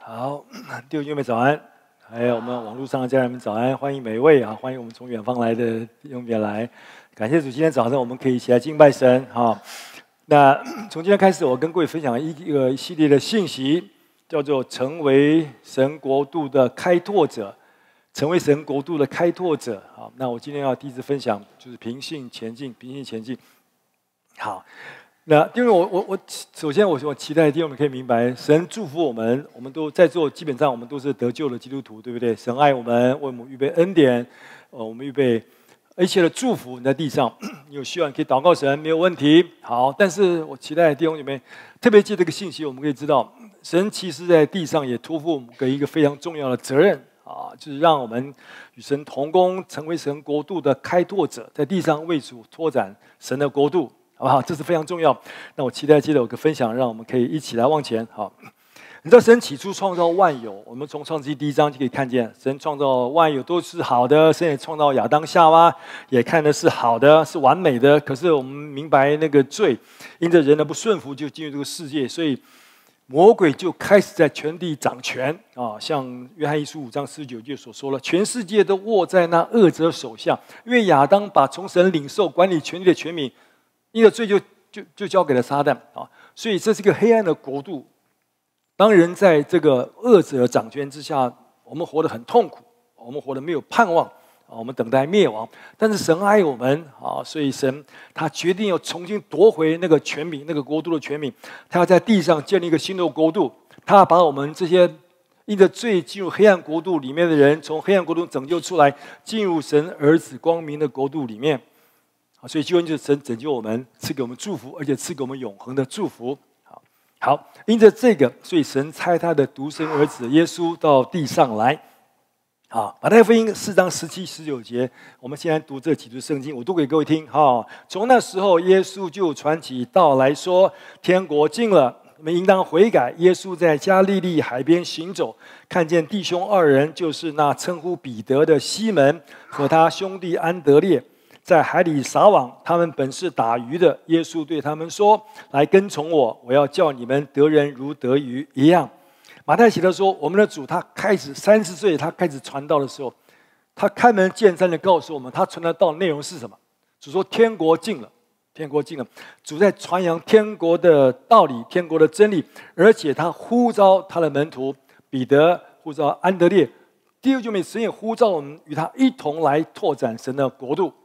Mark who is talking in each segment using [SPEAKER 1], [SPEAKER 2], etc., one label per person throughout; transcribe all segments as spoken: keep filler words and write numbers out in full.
[SPEAKER 1] 好，弟兄姐妹早安，还有我们网络上的家人们早安，欢迎每位啊，欢迎我们从远方来的弟兄姐妹来，感谢主，今天早上我们可以一起来敬拜神哈。那从今天开始，我跟各位分享一个一系列的信息，叫做成为神国度的开拓者，成为神国度的开拓者。好，那我今天要第一次分享就是平信前进，平信前进。好。那因为我我我首先我我期待弟兄们可以明白，神祝福我们，我们都在座，基本上我们都是得救的基督徒，对不对？神爱我们，为我们预备恩典，呃，我们预备一切的祝福。你在地上，你有需要你可以祷告神，没有问题。好，但是我期待弟兄姐妹特别记这个信息，我们可以知道，神其实在地上也托付我们给一个非常重要的责任啊，就是让我们与神同工，成为神国度的开拓者，在地上为主拓展神的国度。好不好？这是非常重要。那我期待接着有个分享，让我们可以一起来往前。好，你知道神起初创造万有，我们从创世纪第一章就可以看见，神创造万有都是好的。神也创造亚当夏娃，也看的是好的，是完美的。可是我们明白那个罪，因着人的不顺服，就进入这个世界，所以魔鬼就开始在全地掌权啊。像约翰一书五章四十九节所说了，全世界都握在那恶者手下，因为亚当把从神领受管理权力的权柄。因为罪就就就交给了撒旦啊，所以这是一个黑暗的国度。当人在这个恶者的掌权之下，我们活得很痛苦，我们活得没有盼望啊，我们等待灭亡。但是神爱我们啊，所以神他决定要重新夺回那个权柄，那个国度的权柄。他要在地上建立一个新的国度，他要把我们这些因着罪进入黑暗国度里面的人，从黑暗国度拯救出来，进入神儿子光明的国度里面。所以救恩就是神拯救我们，赐给我们祝福，而且赐给我们永恒的祝福。好，好，因着这个，所以神差他的独生儿子耶稣到地上来。好，马太福音四章十七、十九节，我们现在读这几节圣经，我读给各位听。好，从那时候，耶稣就传起道来说：“天国近了，你们应当悔改。”耶稣在加利利海边行走，看见弟兄二人，就是那称呼彼得的西门和他兄弟安德烈。在海里撒网，他们本是打鱼的。耶稣对他们说：“来跟从我，我要叫你们得人如得鱼一样。”马太写的说，我们的主他开始三十岁，他开始传道的时候，他开门见山的告诉我们，他传的道内容是什么？主说：“天国近了，天国近了。”主在传扬天国的道理，天国的真理，而且他呼召他的门徒彼得，呼召安德烈。弟兄姐妹，神也呼召我们与他一同来拓展神的国度。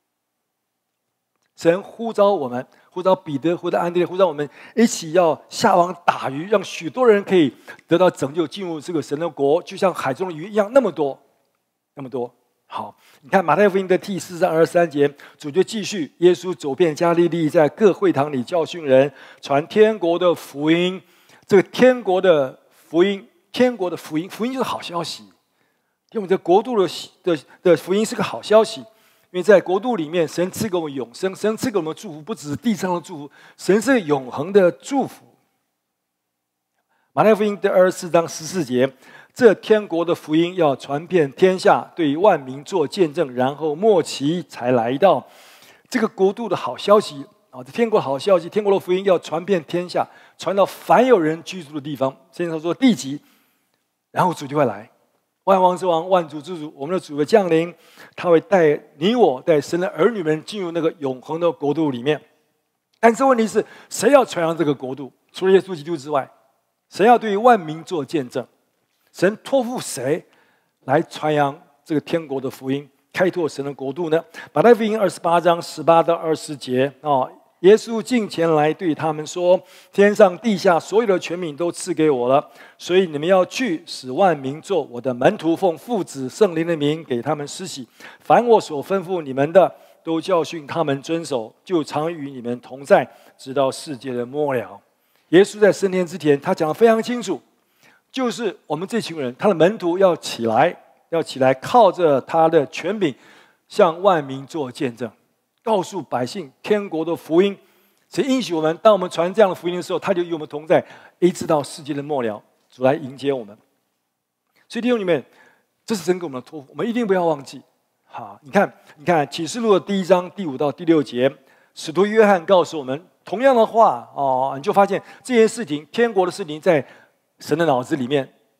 [SPEAKER 1] 神呼召我们，呼召彼得，呼召安德烈，呼召我们一起要下网打鱼，让许多人可以得到拯救，进入这个神的国，就像海中的鱼一样，那么多，那么多。好，你看马太福音的第四章二十三节，主就继续，耶稣走遍加利利，在各会堂里教训人，传天国的福音。这个天国的福音，天国的福音，福音就是好消息。因为这国度的的的福音是个好消息。因为在国度里面，神赐给我们永生，神赐给我们祝福，不只是地上的祝福，神是永恒的祝福。马太福音第二十四章十四节，这天国的福音要传遍天下，对万民做见证，然后末期才来到。这个国度的好消息啊，这天国的好消息，天国的福音要传遍天下，传到凡有人居住的地方。圣经上说地极，然后主就会来。万王之王，万主之主，我们的主的降临，他会带你我，带神的儿女们进入那个永恒的国度里面。但是问题是，谁要传扬这个国度？除了耶稣基督之外，谁要对万民做见证？神托付谁来传扬这个天国的福音，开拓神的国度呢？马太福音二十八章十八到二十节啊。耶稣近前来对他们说：“天上地下所有的权柄都赐给我了，所以你们要去，使万民做我的门徒，奉父子圣灵的名给他们施洗。凡我所吩咐你们的，都教训他们遵守，就常与你们同在，直到世界的末了。”耶稣在升天之前，他讲得非常清楚，就是我们这群人，他的门徒要起来，要起来，靠着他的权柄，向万民做见证。告诉百姓天国的福音，谁应许我们？当我们传这样的福音的时候，他就与我们同在，一直到世界的末了，主来迎接我们。所以弟兄姊妹，这是神给我们的托付，我们一定不要忘记。好，你看，你看启示录的第一章第五到第六节，使徒约翰告诉我们同样的话哦，你就发现这件事情，天国的事情，在神的脑子里面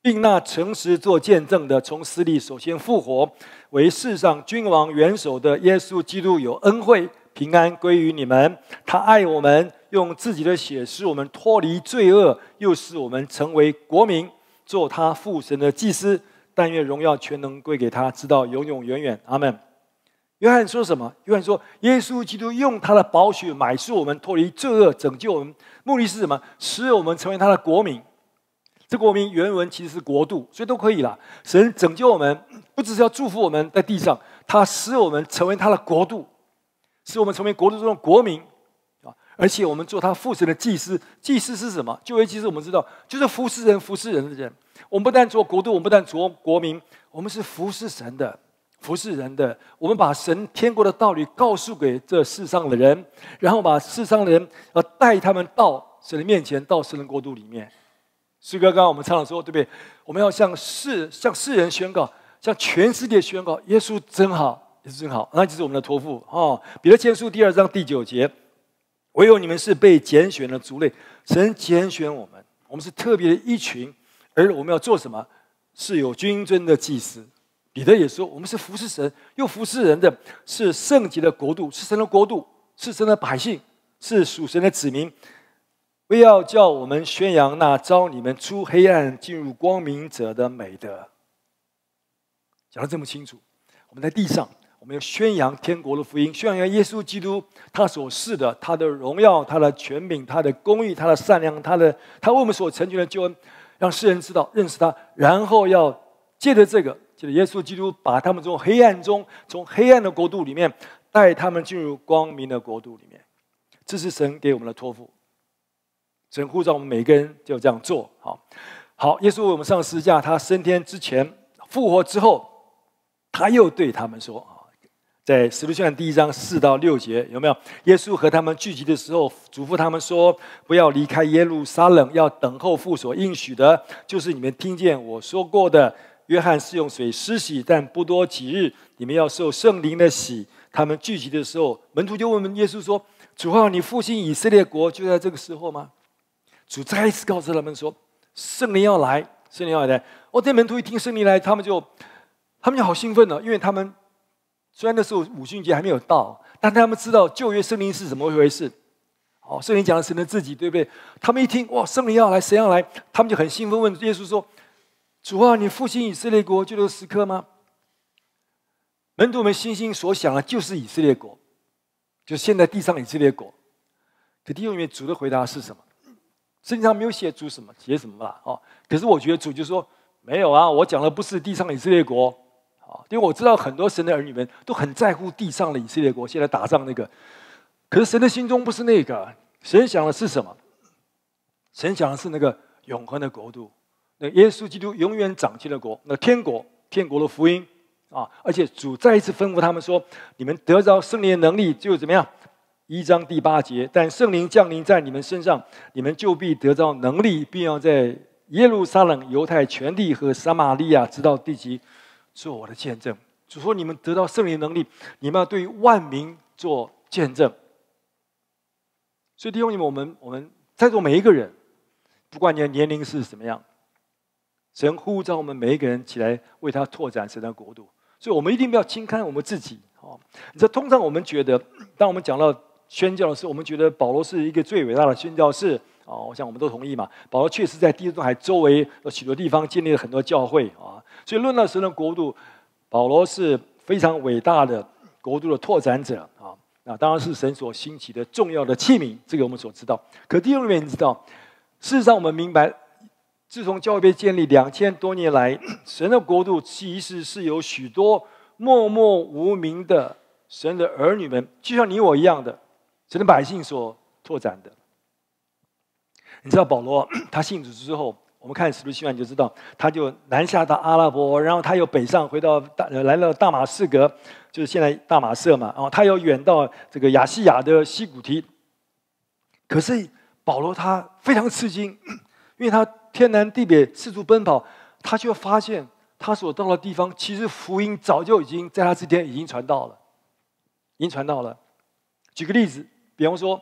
[SPEAKER 1] 并那诚实做见证的，从死里首先复活，为世上君王元首的耶稣基督有恩惠平安归于你们。他爱我们，用自己的血使我们脱离罪恶，又使我们成为国民，做他父神的祭司。但愿荣耀全能归给他，直到永永远远。阿们。约翰说什么？约翰说，耶稣基督用他的宝血买赎我们，脱离罪恶，拯救我们。目的是什么？使我们成为他的国民。这国民原文其实是国度，所以都可以啦。神拯救我们，不只是要祝福我们在地上，他使我们成为他的国度，使我们成为国度中的国民啊！而且我们做他父神的祭司。祭司是什么？旧约祭司我们知道，就是服侍人、服侍人的人。我们不但做国度，我们不但做国民，我们是服侍神的、服侍人的。我们把神天国的道理告诉给这世上的人，然后把世上的人要带他们到神的面前，到神的国度里面。诗歌刚刚我们唱的时候，对不对？我们要向世向世人宣告，向全世界宣告，耶稣真好，耶稣真好。那就是我们的托付哦。彼得前书第二章第九节，唯有你们是被拣选的族类，神拣选我们，我们是特别的一群，而我们要做什么？是有君尊的祭司。彼得也说，我们是服侍神又服侍人的，是圣洁的国度，是神的国度，是神的百姓，是属神的子民。为要叫我们宣扬那召你们出黑暗进入光明者的美德。讲得这么清楚，我们在地上，我们要宣扬天国的福音，宣扬耶稣基督他所示的，他的荣耀，他的权柄，他的公义，他的善良，他的他为我们所成就的救恩，让世人知道认识他，然后要借着这个，借着耶稣基督，把他们从黑暗中，从黑暗的国度里面带他们进入光明的国度里面。这是神给我们的托付。神呼召我们每个人就这样做。好，好，耶稣为我们上十字架，他升天之前、复活之后，他又对他们说：“在使徒行传第一章四到六节，有没有？耶稣和他们聚集的时候，嘱咐他们说：不要离开耶路撒冷，要等候父所应许的，就是你们听见我说过的。约翰是用水施洗，但不多几日，你们要受圣灵的洗。他们聚集的时候，门徒就问耶稣说：主啊，你复兴以色列国就在这个时候吗？”主再一次告诉他们说：“圣灵要来，圣灵要来。”哦，这门徒一听圣灵来，他们就，他们就好兴奋了，因为他们虽然那时候五旬节还没有到，但他们知道旧约圣灵是怎么一回事。哦，圣灵讲的神的自己，对不对？他们一听，哇，圣灵要来，神要来，他们就很兴奋，问耶稣说：“主啊，你复兴以色列国就这个时刻吗？”门徒们心心所想的就是以色列国，就是现在地上以色列国。可弟兄们，主的回答是什么？圣经上没有写主什么，写什么啦？哦，可是我觉得主就说没有啊，我讲的不是地上以色列国，啊，因为我知道很多神的儿女们都很在乎地上的以色列国，现在打仗那个，可是神的心中不是那个，神想的是什么？神想的是那个永恒的国度，那耶稣基督永远掌权的国，那天国，天国的福音啊！而且主再一次吩咐他们说：你们得着圣灵的能力，就怎么样？一章第八节，但圣灵降临在你们身上，你们就必得到能力，并要在耶路撒冷、犹太全地和撒玛利亚直到地极做我的见证。主说：你们得到圣灵能力，你们要对万民做见证。所以弟兄姊妹，我们我们在座每一个人，不管你的年龄是什么样，神呼召我们每一个人起来为他拓展神的国度。所以我们一定不要轻看我们自己。哦，你知道，通常我们觉得，当我们讲到宣教的时候，我们觉得保罗是一个最伟大的宣教士。哦，我想我们都同意嘛。保罗确实在地中海周围有许多地方建立了很多教会啊。所以论到神的国度，保罗是非常伟大的国度的拓展者啊。那当然是神所兴起的重要的器皿，这个我们所知道。可弟兄们，你知道，事实上我们明白，自从教会被建立两千多年来，神的国度其实是有许多默默无名的神的儿女们，就像你我一样的神的百姓所拓展的。你知道保罗他信主之后，我们看使徒行传就知道，他就南下到阿拉伯，然后他又北上回到大来到大马士革，就是现在大马色嘛。然后他又远到这个亚细亚的西古提。可是保罗他非常吃惊，因为他天南地北四处奔跑，他却发现他所到的地方，其实福音早就已经在他之前已经传到了，已经传到了。举个例子，比方说，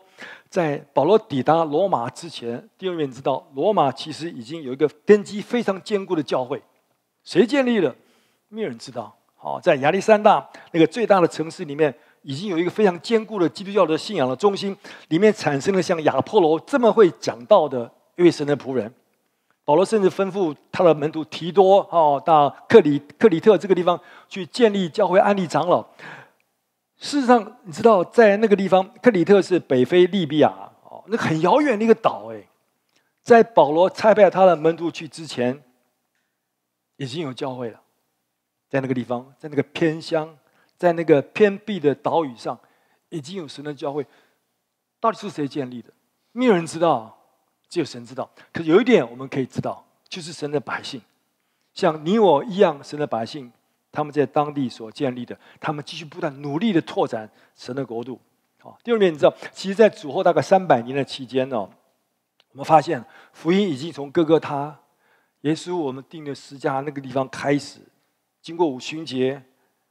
[SPEAKER 1] 在保罗抵达罗马之前，弟兄们知道，罗马其实已经有一个根基非常坚固的教会。谁建立了？没有人知道。好，在亚历山大那个最大的城市里面，已经有一个非常坚固的基督教的信仰的中心，里面产生了像亚波罗这么会讲道的一位神的仆人。保罗甚至吩咐他的门徒提多哦，到克里克里特这个地方去建立教会、安立长老。事实上，你知道，在那个地方，克里特是北非利比亚哦，那很遥远的一个岛哎。在保罗差派他的门徒去之前，已经有教会了，在那个地方，在那个偏乡，在那个偏僻的岛屿上，已经有神的教会。到底是谁建立的？没有人知道，只有神知道。可是有一点我们可以知道，就是神的百姓，像你我一样，神的百姓。他们在当地所建立的，他们继续不断努力的拓展神的国度。好，第二点，你知道，其实，在主后大概三百年的期间呢，我们发现福音已经从哥哥他，耶稣我们定的十字架那个地方开始，经过五旬节，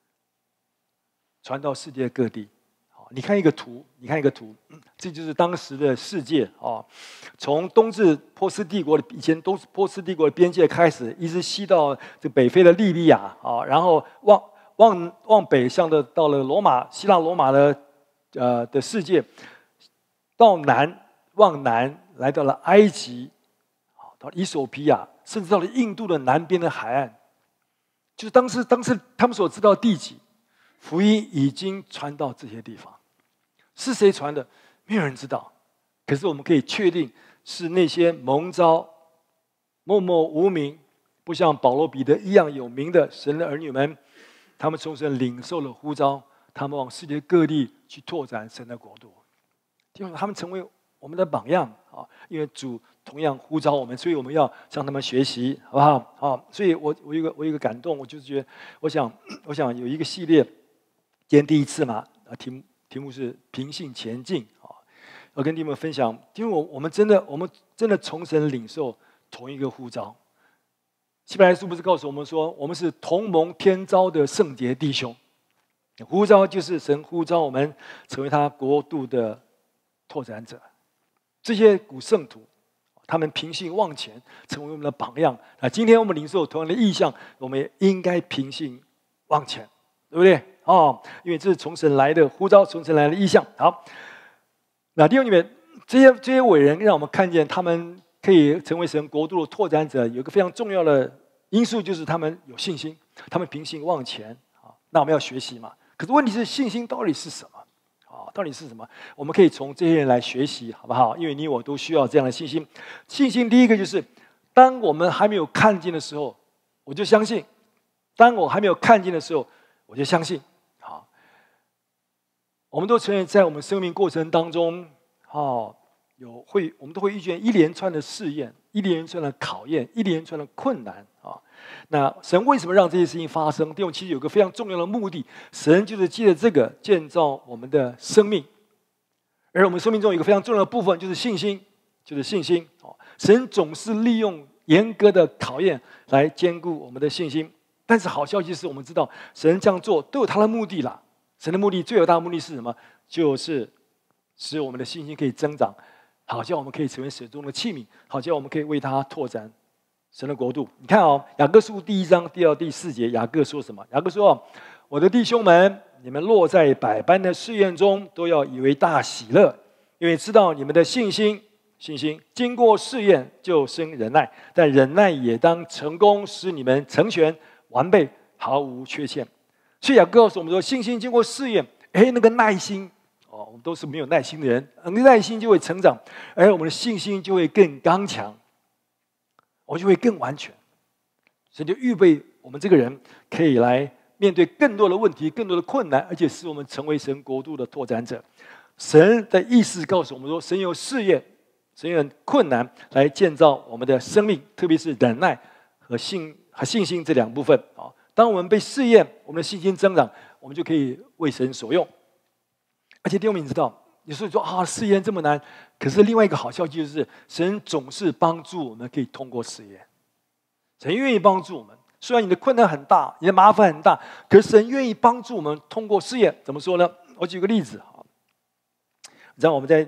[SPEAKER 1] 传到世界各地。好，你看一个图，你看一个图，这就是当时的世界啊，从东至波斯帝国的以前东波斯帝国的边界开始，一直西到这北非的利比亚啊，然后往往往北向的到了罗马希腊罗马的呃的世界，到南往南来到了埃及，到伊索比亚，甚至到了印度的南边的海岸，就是当时当时他们所知道的地级，福音已经传到这些地方。是谁传的？没有人知道。可是我们可以确定，是那些蒙召、默默无名，不像保罗、彼得一样有名的神的儿女们，他们从神领受了呼召，他们往世界各地去拓展神的国度。他们成为我们的榜样啊！因为主同样呼召我们，所以我们要向他们学习，好不好？好，所以我我有一个我有一个感动，我就是觉得，我想我想有一个系列，今天第一次嘛，啊，题目题目是平信前进啊，我跟你们分享，因为我我们真的我们真的从神领受同一个呼召。希伯来书不是告诉我们说，我们是同蒙天召的圣洁弟兄，呼召就是神呼召我们成为他国度的拓展者。这些古圣徒，他们平信往前，成为我们的榜样。那今天我们领受同样的意向，我们也应该平信往前，对不对？哦，因为这是从神来的呼召，从神来的意向。好，那弟兄姊妹，这些这些伟人让我们看见，他们可以成为神国度的拓展者，有一个非常重要的因素，就是他们有信心，他们平信往前啊。那我们要学习嘛？可是问题是，信心到底是什么？啊，到底是什么？我们可以从这些人来学习，好不好？因为你我都需要这样的信心。信心第一个就是，当我们还没有看见的时候，我就相信；当我还没有看见的时候，我就相信。好，我们都承认，在我们生命过程当中，哦，有会我们都会遇见一连串的试验、一连串的考验、一连串的困难啊。那神为什么让这些事情发生？弟兄，其实有个非常重要的目的，神就是借着这个建造我们的生命。而我们生命中有一个非常重要的部分，就是信心，就是信心。神总是利用严格的考验来兼顾我们的信心。但是好消息是我们知道，神这样做都有他的目的啦。神的目的最有大的目的是什么？就是使我们的信心可以增长，好叫我们可以成为手中的器皿，好叫我们可以为他拓展神的国度。你看哦，雅各书第一章第二、第四节，雅各说什么？雅各说：“我的弟兄们，你们落在百般的试验中，都要以为大喜乐，因为知道你们的信心，信心经过试验就生忍耐，但忍耐也当成功，使你们成全完备，毫无缺陷。”所以雅各告诉我们说，信心经过试验，哎，那个耐心哦，我们都是没有耐心的人，耐心就会成长，而我们的信心就会更刚强。我就会更完全，所以就预备我们这个人可以来面对更多的问题、更多的困难，而且使我们成为神国度的拓展者。神的意思告诉我们说，神有试验、神有困难来建造我们的生命，特别是忍耐和信和信心这两部分啊。当我们被试验，我们的信心增长，我们就可以为神所用。而且弟兄们，你知道，有时候说啊，试验这么难。可是另外一个好消息就是，神总是帮助我们可以通过试验。神愿意帮助我们，虽然你的困难很大，你的麻烦很大，可是神愿意帮助我们通过试验。怎么说呢？我举个例子啊，你知道我们在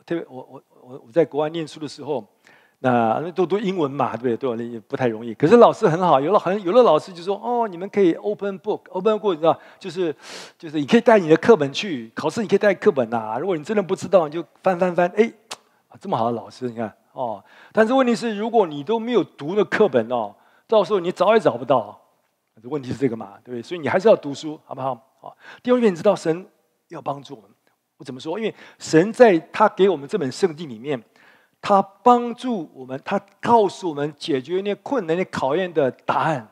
[SPEAKER 1] 特别我我我我在国外念书的时候，那都读英文嘛，对不对？对我也不太容易。可是老师很好，有的很有的老师就说，哦，你们可以 open book，open book 你知道，就是就是你可以带你的课本去考试，你可以带课本呐、啊。如果你真的不知道，你就翻翻翻，哎，这么好的老师，你看哦。但是问题是，如果你都没有读那课本哦，到时候你找也找不到。问题是这个嘛，对不对？所以你还是要读书，好不好？好。第二点，你知道神要帮助我们。我怎么说？因为神在他给我们这本圣经里面，他帮助我们，他告诉我们解决那些困难、那考验的答案。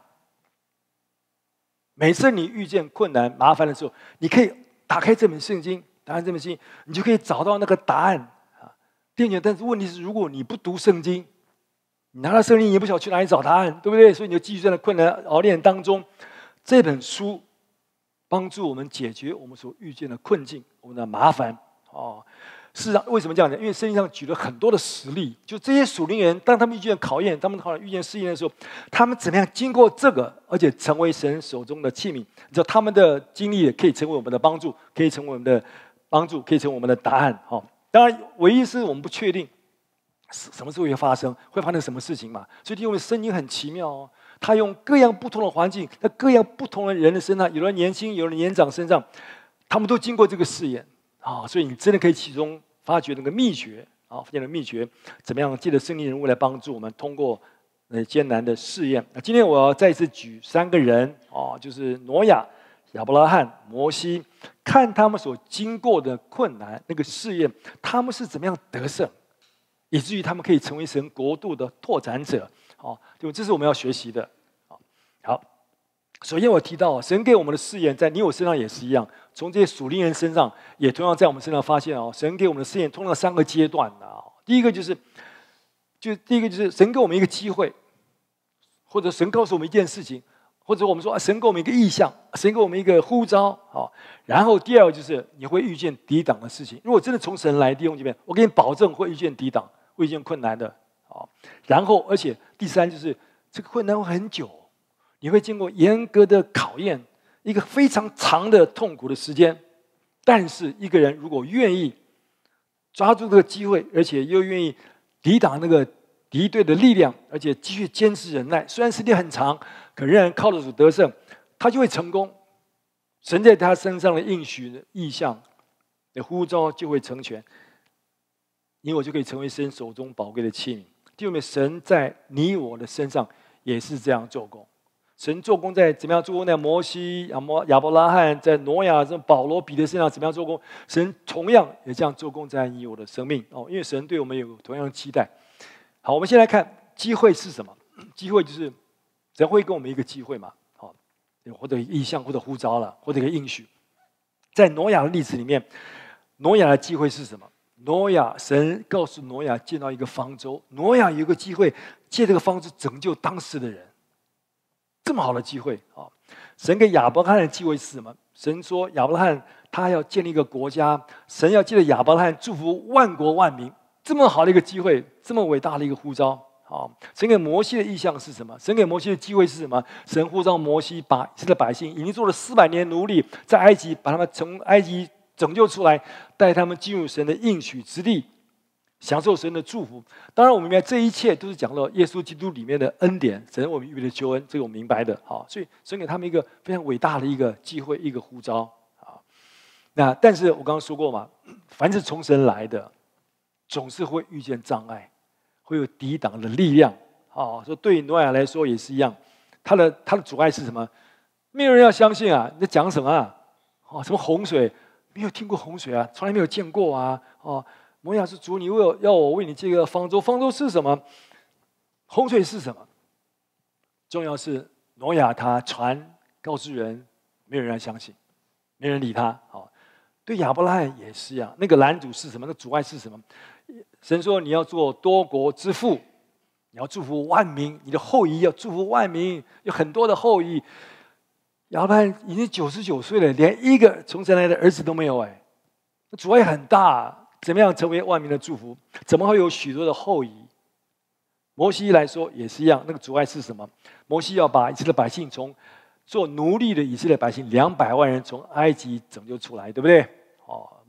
[SPEAKER 1] 每次你遇见困难、麻烦的时候，你可以打开这本圣经，打开这本圣经，你就可以找到那个答案啊。第二点，但是问题是，如果你不读圣经，你拿到圣经，你也不晓得去哪里找答案，对不对？所以你就继续在那困难熬炼当中，这本书帮助我们解决我们所遇见的困境、我们的麻烦。哦，事实上，为什么这样讲？因为圣经上举了很多的实例，就这些属灵人，当他们遇见考验、他们好像遇见试验的时候，他们怎么样经过这个，而且成为神手中的器皿？你知道，他们的经历可以成为我们的帮助，可以成为我们的帮助，可以成为我们的答案。哦，当然，唯一是我们不确定什么时候会发生，会发生什么事情嘛？所以，因为圣经很奇妙哦。他用各样不同的环境，在各样不同的人的身上，有的年轻，有的年长身上，他们都经过这个试验啊，所以你真的可以其中发掘那个秘诀啊，发现了秘诀，怎么样借着圣经人物来帮助我们通过呃艰难的试验。那今天我要再次举三个人啊，就是挪亚、亚伯拉罕、摩西，看他们所经过的困难那个试验，他们是怎么样得胜，以至于他们可以成为神国度的拓展者。好，对，这是我们要学习的。好，首先我提到，神给我们的试验，在你我身上也是一样。从这些属灵人身上，也同样在我们身上发现哦，神给我们的试验通了三个阶段啊。第一个就是，就第一个就是神给我们一个机会，或者神告诉我们一件事情，或者我们说、啊、神给我们一个意向，神给我们一个呼召。好，然后第二个就是你会遇见抵挡的事情。如果真的从神来，弟兄姐妹，我给你保证会遇见抵挡，会遇见困难的。好，然后而且第三就是这个困难会很久，你会经过严格的考验，一个非常长的痛苦的时间。但是一个人如果愿意抓住这个机会，而且又愿意抵挡那个敌对的力量，而且继续坚持忍耐，虽然时间很长，可仍然靠得住得胜，他就会成功。神在他身上的应许的意象的呼召就会成全，你我就可以成为神手中宝贵的器皿。弟兄们，神在你我的身上也是这样做工。神做工在怎么样做工？在摩西、亚摩、亚伯拉罕，在挪亚、这保罗、彼得身上怎么样做工？神同样也这样做工在你我的生命哦，因为神对我们有同样的期待。好，我们先来看机会是什么？机会就是神会给我们一个机会嘛，好，或者意象，或者呼召了，或者一个应许。在挪亚的例子里面，挪亚的机会是什么？挪亚，神告诉挪亚建造一个方舟，挪亚有一个机会，借这个方舟拯救当时的人，这么好的机会啊！神给亚伯拉罕的机会是什么？神说亚伯拉罕他要建立一个国家，神要借着亚伯拉罕祝福万国万民，这么好的一个机会，这么伟大的一个呼召。好，神给摩西的意象是什么？神给摩西的机会是什么？神呼召摩西把以色列百姓已经做了四百年奴隶，在埃及把他们从埃及拯救出来，带他们进入神的应许之地，享受神的祝福。当然，我们明白这一切都是讲到耶稣基督里面的恩典，神为我们预备的救恩，这个我明白的。好，所以神给他们一个非常伟大的一个机会，一个呼召。好，那但是我刚刚说过嘛，凡是从神来的，总是会遇见障碍，会有抵挡的力量。好，说对挪亚来说也是一样，他的他的阻碍是什么？没有人要相信啊！你在讲什么啊？哦，什么洪水？没有听过洪水啊，从来没有见过啊！哦，摩亚是主，你为要我为你建个方舟，方舟是什么？洪水是什么？重要是挪亚他传告诉人，没有人相信，没人理他。好，对亚伯拉罕也是一样，那个拦阻是什么？那个阻碍是什么？神说你要做多国之父，你要祝福万民，你的后裔要祝福万民，有很多的后裔。亚伯拉罕已经九十九岁了，连一个从神来的儿子都没有，哎，阻碍很大。怎么样成为万民的祝福？怎么会有许多的后裔？摩西来说也是一样，那个阻碍是什么？摩西要把以色列百姓从做奴隶的以色列百姓两百万人从埃及拯救出来，对不对？哦，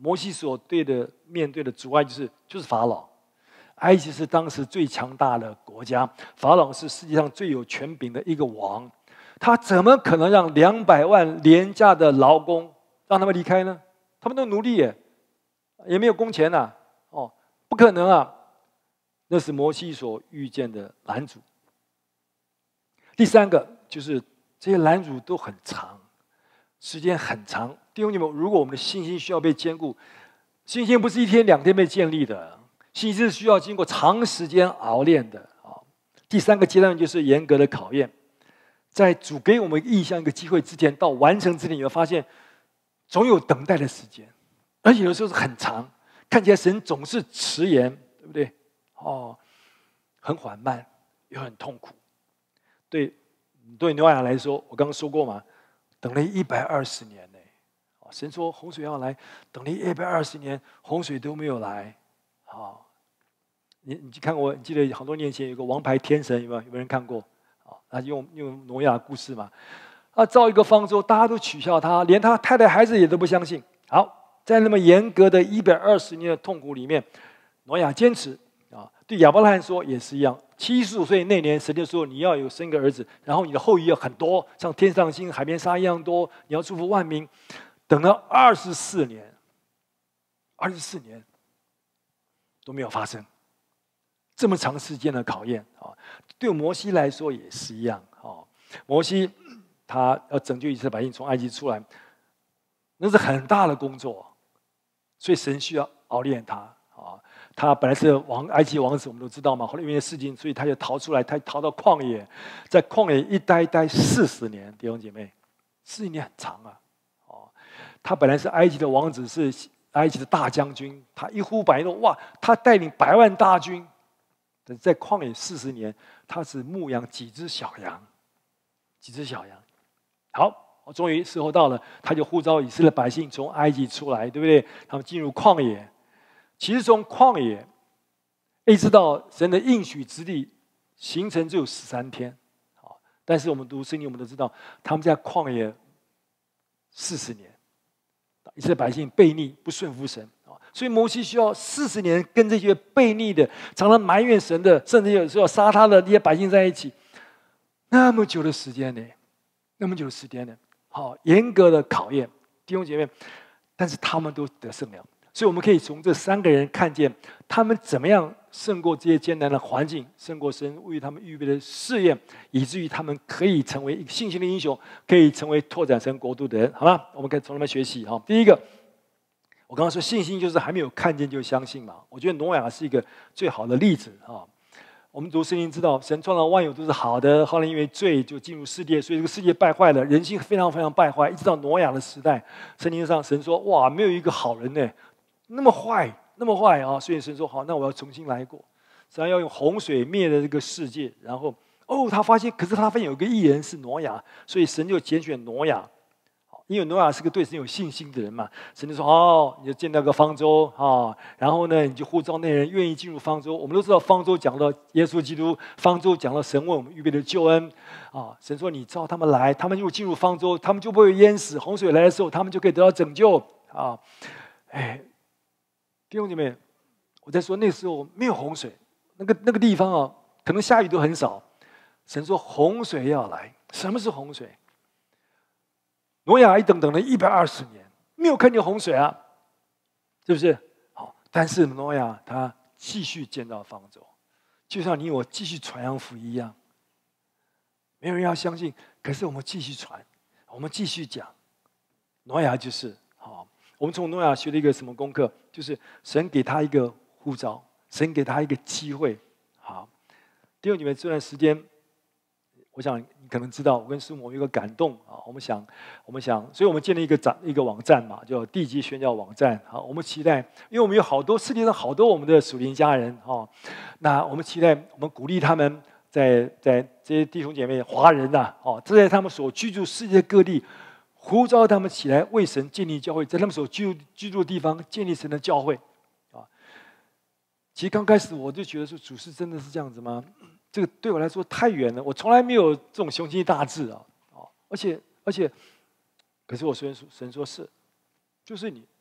[SPEAKER 1] 摩西所对的面对的阻碍就是就是法老。埃及是当时最强大的国家，法老是世界上最有权柄的一个王，他怎么可能让两百万廉价的劳工让他们离开呢？他们都奴隶耶，也没有工钱呐，哦，不可能啊！那是摩西所遇见的拦阻。第三个就是这些拦阻都很长，时间很长。弟兄姐妹，如果我们的信心需要被坚固，信心不是一天两天被建立的。信心是需要经过长时间熬练的啊。第三个阶段就是严格的考验，在主给我们意向一个机会之前，到完成之前，你会发现总有等待的时间，而且有的时候是很长，看起来神总是迟延，对不对？哦，很缓慢，又很痛苦。对对，挪亚来说，我刚刚说过嘛，等了一百二十年呢。神说洪水要来，等了一百二十年，洪水都没有来。啊，你你去看过？你记得很多年前有个王牌天神，有没有？有没有人看过？啊，他用用挪亚故事嘛，啊，造一个方舟，大家都取笑他，连他太太孩子也都不相信。好，在那么严格的一百二十年的痛苦里面，挪亚坚持啊。对亚伯拉罕说也是一样，七十五岁那年，神就说你要有生一个儿子，然后你的后裔要很多，像天上星、海边沙一样多，你要祝福万民。等了二十四年，二十四年。都没有发生，这么长时间的考验啊，对摩西来说也是一样啊。摩西他要拯救以色列百姓从埃及出来，那是很大的工作，所以神需要熬练他啊。他本来是王埃及王子，我们都知道嘛，后来因为事情，所以他就逃出来，他逃到旷野，在旷野一待待四十年，弟兄姐妹，四十年很长啊。哦，他本来是埃及的王子，是埃及的大将军，他一呼百诺，哇！他带领百万大军，但在旷野四十年，他只牧养几只小羊，几只小羊。好，终于时候到了，他就呼召以色列百姓从埃及出来，对不对？他们进入旷野。其实从旷野一直到神的应许之地，行程只有十三天。好，但是我们读圣经，我们都知道，他们在旷野四十年。以色列百姓悖逆不顺服神啊，所以摩西需要四十年跟这些悖逆的、常常埋怨神的，甚至有时候要杀他的这些百姓在一起，那么久的时间呢？那么久的时间呢？好，严格的考验，弟兄姐妹，但是他们都得胜了。所以我们可以从这三个人看见他们怎么样胜过这些艰难的环境，胜过神为他们预备的试验，以至于他们可以成为信心的英雄，可以成为拓展神国度的人，好吗？我们可以从他们学习哈。第一个，我刚刚说信心就是还没有看见就相信嘛。我觉得挪亚是一个最好的例子啊。我们读圣经知道，神创造万有都是好的，后来因为罪就进入世界，所以这个世界败坏了，人性非常非常败坏，一直到挪亚的时代，圣经上神说：哇，没有一个好人呢。那么坏，那么坏啊！所以神说好，那我要重新来过，神要用洪水灭了这个世界。然后，哦，他发现，可是他发现有个艺人是挪亚，所以神就拣选挪亚。因为挪亚是个对神有信心的人嘛，神就说：哦，你就建造个方舟啊，然后呢，你就呼召那人愿意进入方舟。我们都知道方舟讲到耶稣基督，方舟讲到神为我们预备的救恩啊。神说你召他们来，他们就进入方舟，他们就不会淹死。洪水来的时候，他们就可以得到拯救啊！哎。弟兄姐妹，我在说那时候没有洪水，那个那个地方啊，可能下雨都很少。神说洪水要来，什么是洪水？挪亚一等等了一百二十年，没有看见洪水啊，是不是？好，但是挪亚他继续建造方舟，就像你我继续传扬福音一样。没有人要相信，可是我们继续传，我们继续讲。挪亚就是好。我们从挪亚学了一个什么功课？就是神给他一个呼召，神给他一个机会。好，弟兄姐妹，这段时间，我想你可能知道，我跟师母有一个感动啊。我们想，我们想，所以我们建立一个展一个网站嘛，叫地基宣教网站。好，我们期待，因为我们有好多世界上好多我们的属灵家人啊，那我们期待，我们鼓励他们在在这些弟兄姐妹、华人呐，哦，在他们所居住世界各地。呼召他们起来为神建立教会，在他们所居住居住的地方建立神的教会，啊！其实刚开始我就觉得说，主是真的是这样子吗？这个对我来说太远了，我从来没有这种雄心大志啊！啊！而且而且，可是我虽然说神说是，就是你，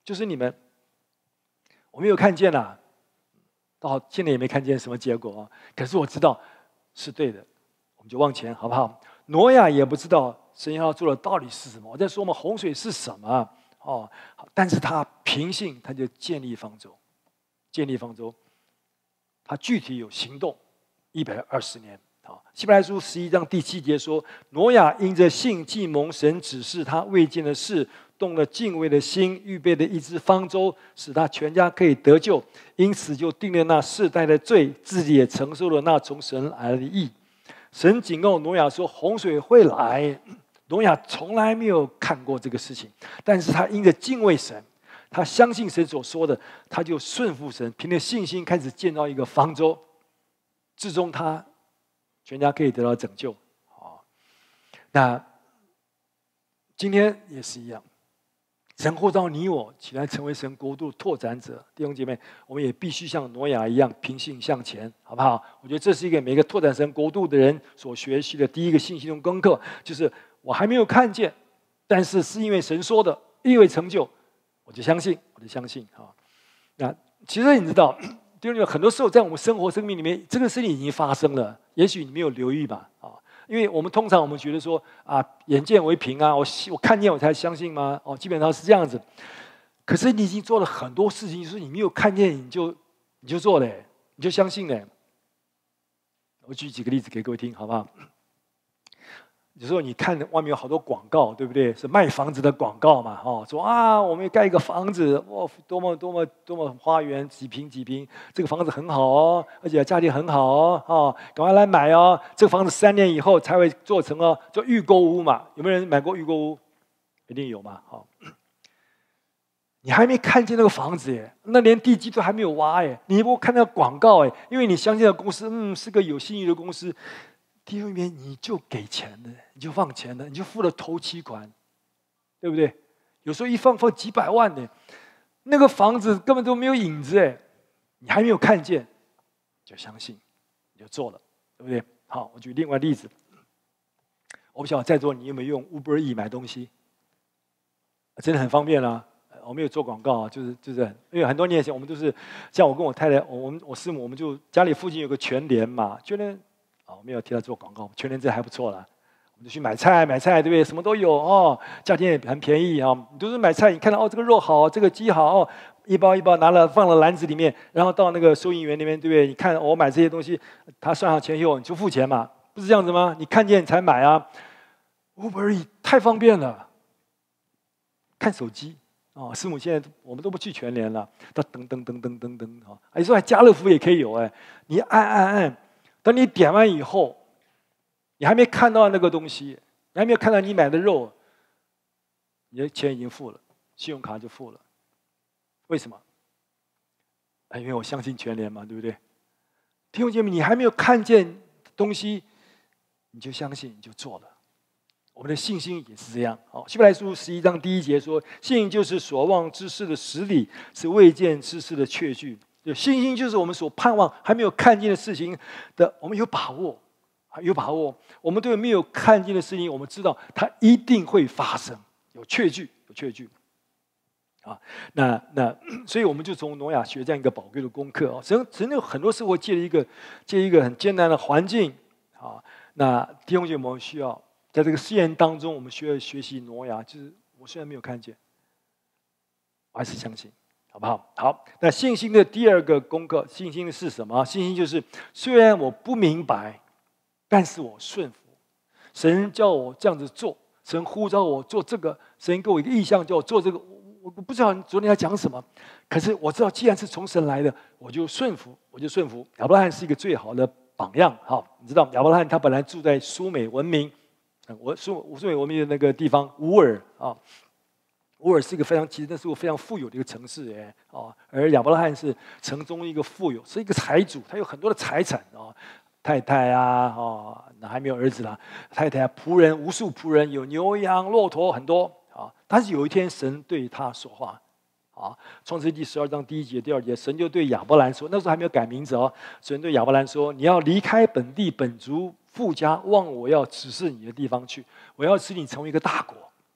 [SPEAKER 1] 就是你们，我没有看见啊，到现在也没看见什么结果啊。可是我知道是对的，我们就往前，好不好？挪亚也不知道神要做的到底是什么。我在说嘛，洪水是什么？哦，但是他凭信，他就建立方舟，建立方舟，他具体有行动，一百二十年。好，希伯来书十一章第七节说，挪亚因着信，既蒙神指示他未见的事，动了敬畏的心，预备了一只方舟，使他全家可以得救，因此就定了那世代的罪，自己也承受了那从神来的义。神警告挪亚说，洪水会来。挪亚从来没有看过这个事情，但是他因着敬畏神，他相信神所说的，他就顺服神，凭着信心开始建造一个方舟，最终他全家可以得到拯救。好，那今天也是一样，神呼召你我起来成为神国度的拓展者，弟兄姐妹，我们也必须像挪亚一样凭信向前，好不好？我觉得这是一个每个拓展神国度的人所学习的第一个信心的功课，就是我还没有看见，但是是因为神说的，因为成就，我就相信，我就相信啊。那其实你知道，弟兄姐妹，很多时候在我们生活生命里面，这个事情已经发生了，也许你没有留意吧，啊。因为我们通常我们觉得说啊，眼见为凭啊，我我看见我才相信吗？哦，基本上是这样子。可是你已经做了很多事情，就是你没有看见你就你就做了，你就相信了。我举几个例子给各位听，好不好？有时候你看外面有好多广告，对不对？是卖房子的广告嘛，哦，说啊，我们盖一个房子，哇，多么多么多么花园，几平几平，这个房子很好哦，而且价钱很好哦，哦，赶快来买哦，这个房子三年以后才会做成哦，做预购屋嘛。有没有人买过预购屋？一定有嘛，好。你还没看见那个房子耶，那连地基都还没有挖耶，你不看那个广告耶，因为你相信的公司，嗯，是个有信誉的公司。第二面你就给钱了，你就放钱了，你就付了头期款，对不对？有时候一放放几百万呢，那个房子根本都没有影子哎，你还没有看见，就相信，你就做了，对不对？好，我举另外例子，我不晓得在座你有没有用 Uber E 买东西，真的很方便啊。我没有做广告啊，就是就是，因为很多年前我们都是像我跟我太太，我们我师母，我们就家里附近有个全联嘛，全联。我没有替他做广告，全联这还不错了。我们就去买菜，买菜对不对？什么都有哦，价钱也很便宜啊。你都是买菜，你看到哦，这个肉好，这个鸡好哦，一包一包拿了放了篮子里面，然后到那个收银员那边，对不对？你看我买这些东西，他算上钱以后你就付钱嘛，不是这样子吗？你看见才买啊。Uber E 太方便了，看手机哦。师母现在我们都不去全联了，他噔噔噔噔噔噔啊，有时候还家乐福也可以有哎，你按按按。等你点完以后，你还没看到那个东西，你还没有看到你买的肉，你的钱已经付了，信用卡就付了。为什么？因为我相信全联嘛，对不对？弟兄姐妹，你还没有看见东西，你就相信，你就做了。我们的信心也是这样。好，希伯来书十一章第一节说：“信就是所望之事的实理，是未见之事的确据。”有信心就是我们所盼望还没有看见的事情的，我们有把握，有把握。我们对没有看见的事情，我们知道它一定会发生，有确据，有确据。啊，那那，所以我们就从挪亚学这样一个宝贵的功课啊。神神有很多时候借一个借一个很艰难的环境啊，那弟兄姐妹，我们需要在这个试验当中，我们需要学习挪亚，就是我虽然没有看见，我还是相信。好不好？好，那信心的第二个功课，信心是什么？信心就是虽然我不明白，但是我顺服。神叫我这样子做，神呼召我做这个，神给我一个意向叫我做这个。我我不知道昨天要讲什么，可是我知道，既然是从神来的，我就顺服，我就顺服。亚伯拉罕是一个最好的榜样。好，你知道亚伯拉罕他本来住在苏美文明，我苏苏美文明的那个地方乌尔啊。乌尔是一个非常，其实那是个非常富有的一个城市，哎，哦，而亚伯拉罕是城中一个富有，是一个财主，他有很多的财产啊，太太啊，哦，那还没有儿子啦，太太仆人无数仆人，有牛羊骆驼很多啊。但是有一天，神对他说话，啊，创世纪第十二章第一节、第二节，神就对亚伯兰说，那时候还没有改名字哦，神对亚伯兰说，你要离开本地本族父家，往我要指示你的地方去，我要使你成为一个大国。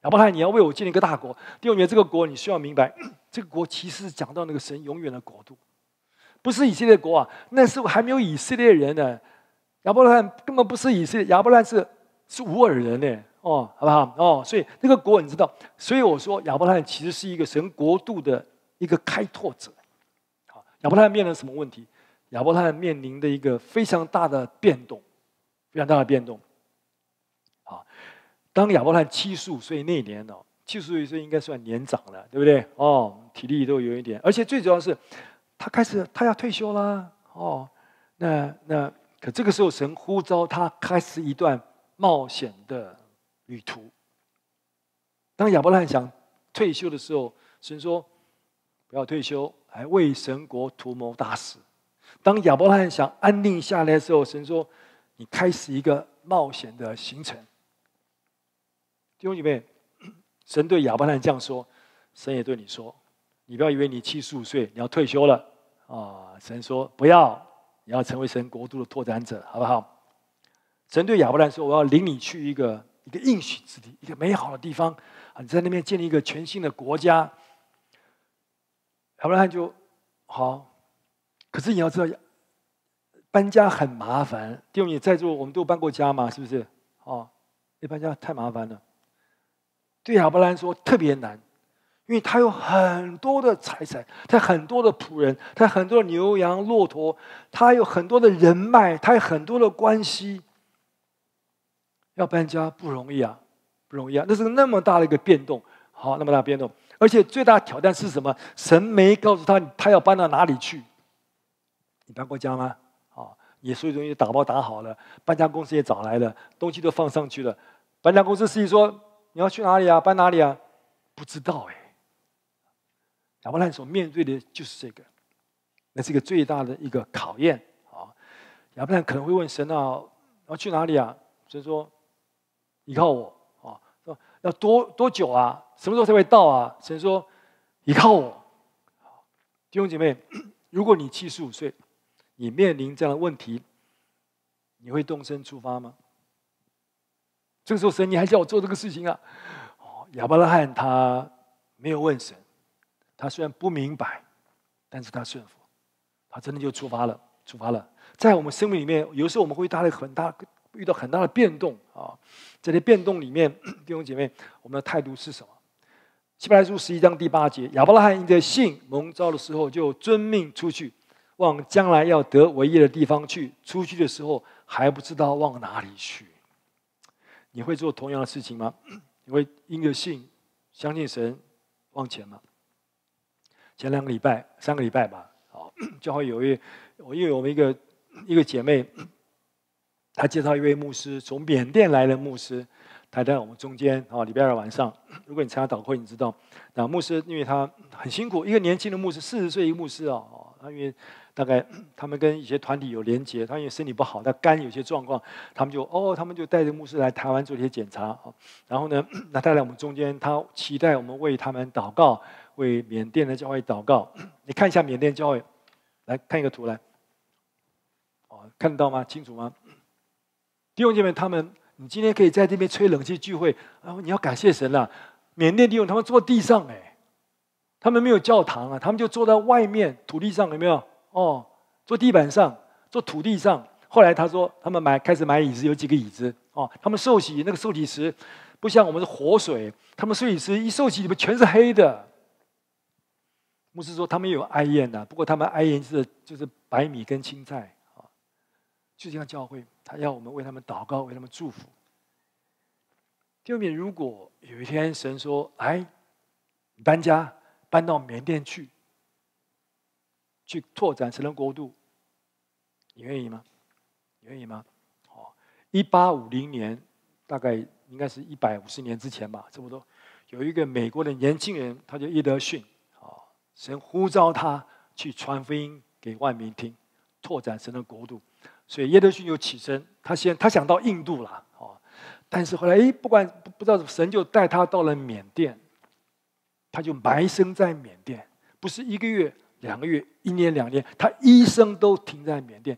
[SPEAKER 1] 亚伯拉罕，你要为我建立一个大国。弟兄姐妹，这个国你需要明白，这个国其实是讲到那个神永远的国度，不是以色列国啊，那时候还没有以色列人呢。亚伯拉罕根本不是以色列，亚伯拉罕是是乌尔人呢，哦，好不好？哦，所以那个国你知道，所以我说亚伯拉罕其实是一个神国度的一个开拓者。好，亚伯拉罕面临什么问题？亚伯拉罕面临的一个非常大的变动，非常大的变动。好，当亚伯拉罕七十五岁那年哦，七十五岁应该算年长了，对不对？哦，体力都有一点，而且最主要是，他开始他要退休啦，哦，那那。可这个时候，神呼召他开始一段冒险的旅途。当亚伯拉罕想退休的时候，神说：“不要退休，还为神国图谋大事。”当亚伯拉罕想安定下来的时候，神说：“你开始一个冒险的行程。”弟兄姐妹，神对亚伯拉罕这样说，神也对你说：“你不要以为你七十五岁你要退休了啊！”神说：“不要。”你要成为神国度的拓展者，好不好？神对亚伯拉罕说：“我要领你去一个一个应许之地，一个美好的地方啊！你在那边建立一个全新的国家。”亚伯拉罕就好，可是你要知道，搬家很麻烦。弟兄，你在座我们都搬过家嘛？是不是？哦，一搬家太麻烦了。对亚伯拉罕说特别难。因为他有很多的财产，他有很多的仆人，他有很多的牛羊骆驼，他有很多的人脉，他有很多的关系。要搬家不容易啊，不容易啊！那是那么大的一个变动，好，那么大的变动，而且最大的挑战是什么？神没告诉他他要搬到哪里去。你搬过家吗？啊，你所有东西打包打好了，搬家公司也找来了，东西都放上去了。搬家公司司机说：“你要去哪里啊？搬哪里啊？”不知道哎。亚伯拉罕所面对的就是这个，那是一个最大的一个考验啊！亚伯拉罕可能会问神啊：“要去哪里啊？”神说：“依靠我啊！”说要多多久啊？什么时候才会到啊？神说：“依靠我。”弟兄姐妹，如果你七十五岁，你面临这样的问题，你会动身出发吗？这个时候，神，你还叫我做这个事情啊？哦，亚伯拉罕他没有问神。他虽然不明白，但是他顺服，他真的就出发了，出发了。在我们生命里面，有时候我们会遇到很大、遇到很大的变动啊。这些变动里面，弟兄姐妹，我们的态度是什么？希伯来书十一章第八节，亚伯拉罕因着信蒙召的时候，就遵命出去，往将来要得为业的地方去。出去的时候还不知道往哪里去。你会做同样的事情吗？你会因着信相信神往前吗？前两个礼拜、三个礼拜吧，好，教会有一，我因为我们一个一个姐妹，她介绍一位牧师，从缅甸来的牧师，他在我们中间啊。礼拜二晚上，如果你参加祷会，你知道，那牧师因为他很辛苦，一个年轻的牧师，四十岁一个牧师啊，他因为大概他们跟一些团体有连结，他因为身体不好，他肝有些状况，他们就哦，他们就带着牧师来台湾做一些检查啊。然后呢，那带来我们中间，他期待我们为他们祷告。为缅甸的教会祷告，你看一下缅甸教会，来看一个图来，哦，看得到吗？清楚吗？弟兄姐妹，他们，你今天可以在这边吹冷气聚会，然后你要感谢神了。缅甸弟兄他们坐地上哎，他们没有教堂啊，他们就坐在外面土地上，有没有？哦，坐地板上，坐土地上。后来他说，他们买开始买椅子，有几个椅子哦，他们受洗那个受洗池不像我们是活水，他们受洗池一受洗里面全是黑的。牧师说他们有哀宴的，不过他们哀宴是就是白米跟青菜啊，就这样教会，他要我们为他们祷告，为他们祝福。弟兄们，如果有一天神说：“来，你搬家搬到缅甸去，去拓展神的国度，你愿意吗？你愿意吗？”哦，一八五零年，大概应该是一百五十年之前吧，差不多，有一个美国的年轻人，他叫叶德逊。神呼召他去传福音给万民听，拓展神的国度，所以耶德逊就起身，他先他想到印度了，哦，但是后来哎，不管不知道神就带他到了缅甸，他就埋身在缅甸，不是一个月、两个月、一年、两年，他一生都停在缅甸。弟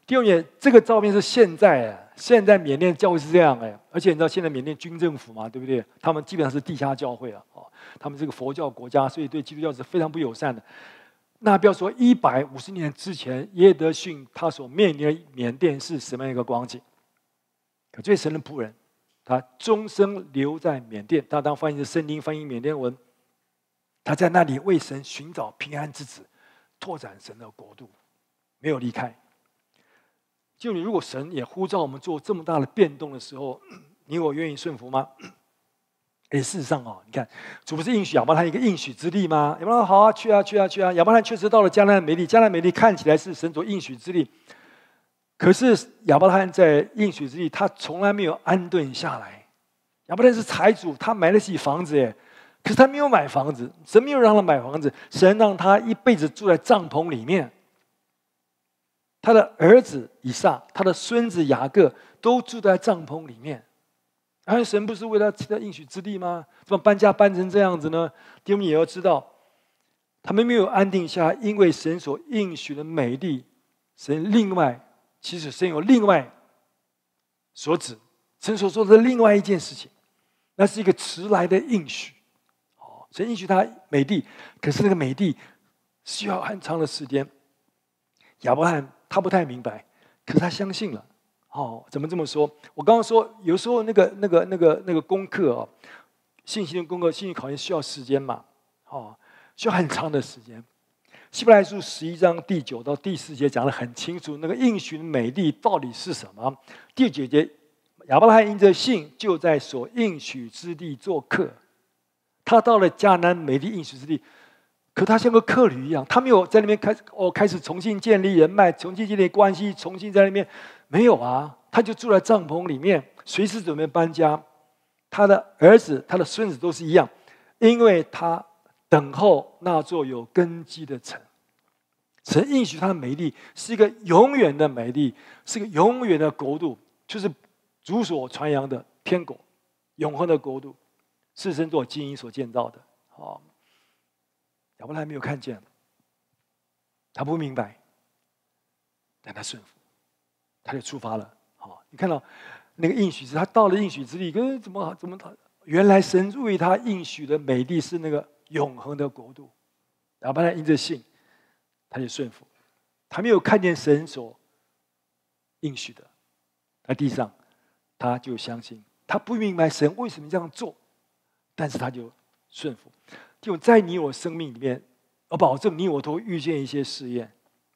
[SPEAKER 1] 第二点，这个照片是现在啊，现在缅甸教会是这样哎，而且你知道现在缅甸军政府嘛，对不对？他们基本上是地下教会了哦，他们是个佛教国家，所以对基督教是非常不友善的。那不要说一百五十年之前，耶德逊他所面临的缅甸是什么样一个光景？可这位神的仆人，他终生留在缅甸，他当翻译的圣经，翻译缅甸文，他在那里为神寻找平安之子，拓展神的国度，没有离开。就你如果神也呼召我们做这么大的变动的时候，你我愿意顺服吗？哎，事实上哦，你看，主不是应许亚伯拉罕一个应许之地吗？亚伯拉罕好啊，去啊，去啊，去啊！亚伯拉罕确实到了迦南美地，迦南美地看起来是神所应许之地，可是亚伯拉罕在应许之地，他从来没有安顿下来。亚伯拉罕是财主，他买得起房子耶，可是他没有买房子，神没有让他买房子，神让他一辈子住在帐篷里面。他的儿子以撒，他的孙子雅各都住在帐篷里面。而神不是为了期待应许之地吗？怎么搬家搬成这样子呢？弟兄也要知道，他们没有安定下来，因为神所应许的美地，神另外其实神有另外所指，神所做的另外一件事情，那是一个迟来的应许。哦，神应许他美地，可是那个美地需要很长的时间。亚伯拉罕他不太明白，可是他相信了。哦，怎么这么说？我刚刚说，有时候那个、那个、那个、那个功课哦，信心的功课、信心考验需要时间嘛，哦，需要很长的时间。希伯来书十一章第九到第四节讲得很清楚，那个应许的美地到底是什么？第九节，亚伯拉罕因着信，就在所应许之地做客。他到了迦南美地应许之地，可他像个客旅一样，他没有在那边开始哦，开始重新建立人脉，重新建立关系，重新在那边。没有啊，他就住在帐篷里面，随时准备搬家。他的儿子、他的孙子都是一样，因为他等候那座有根基的城。神应许他的美地是一个永远的美地，是一个永远的国度，就是主所传扬的天国，永恒的国度，是神做基因所建造的。好，亚伯拉罕没有看见，他不明白，但他顺服。他就出发了。好，你看到那个应许之，他到了应许之地，可是怎么怎么他原来神为他应许的美地是那个永恒的国度。亚伯拉罕因着信，他就顺服，他没有看见神所应许的，在地上他就相信，他不明白神为什么这样做，但是他就顺服。就在你我生命里面，我保证你我都会遇见一些试验。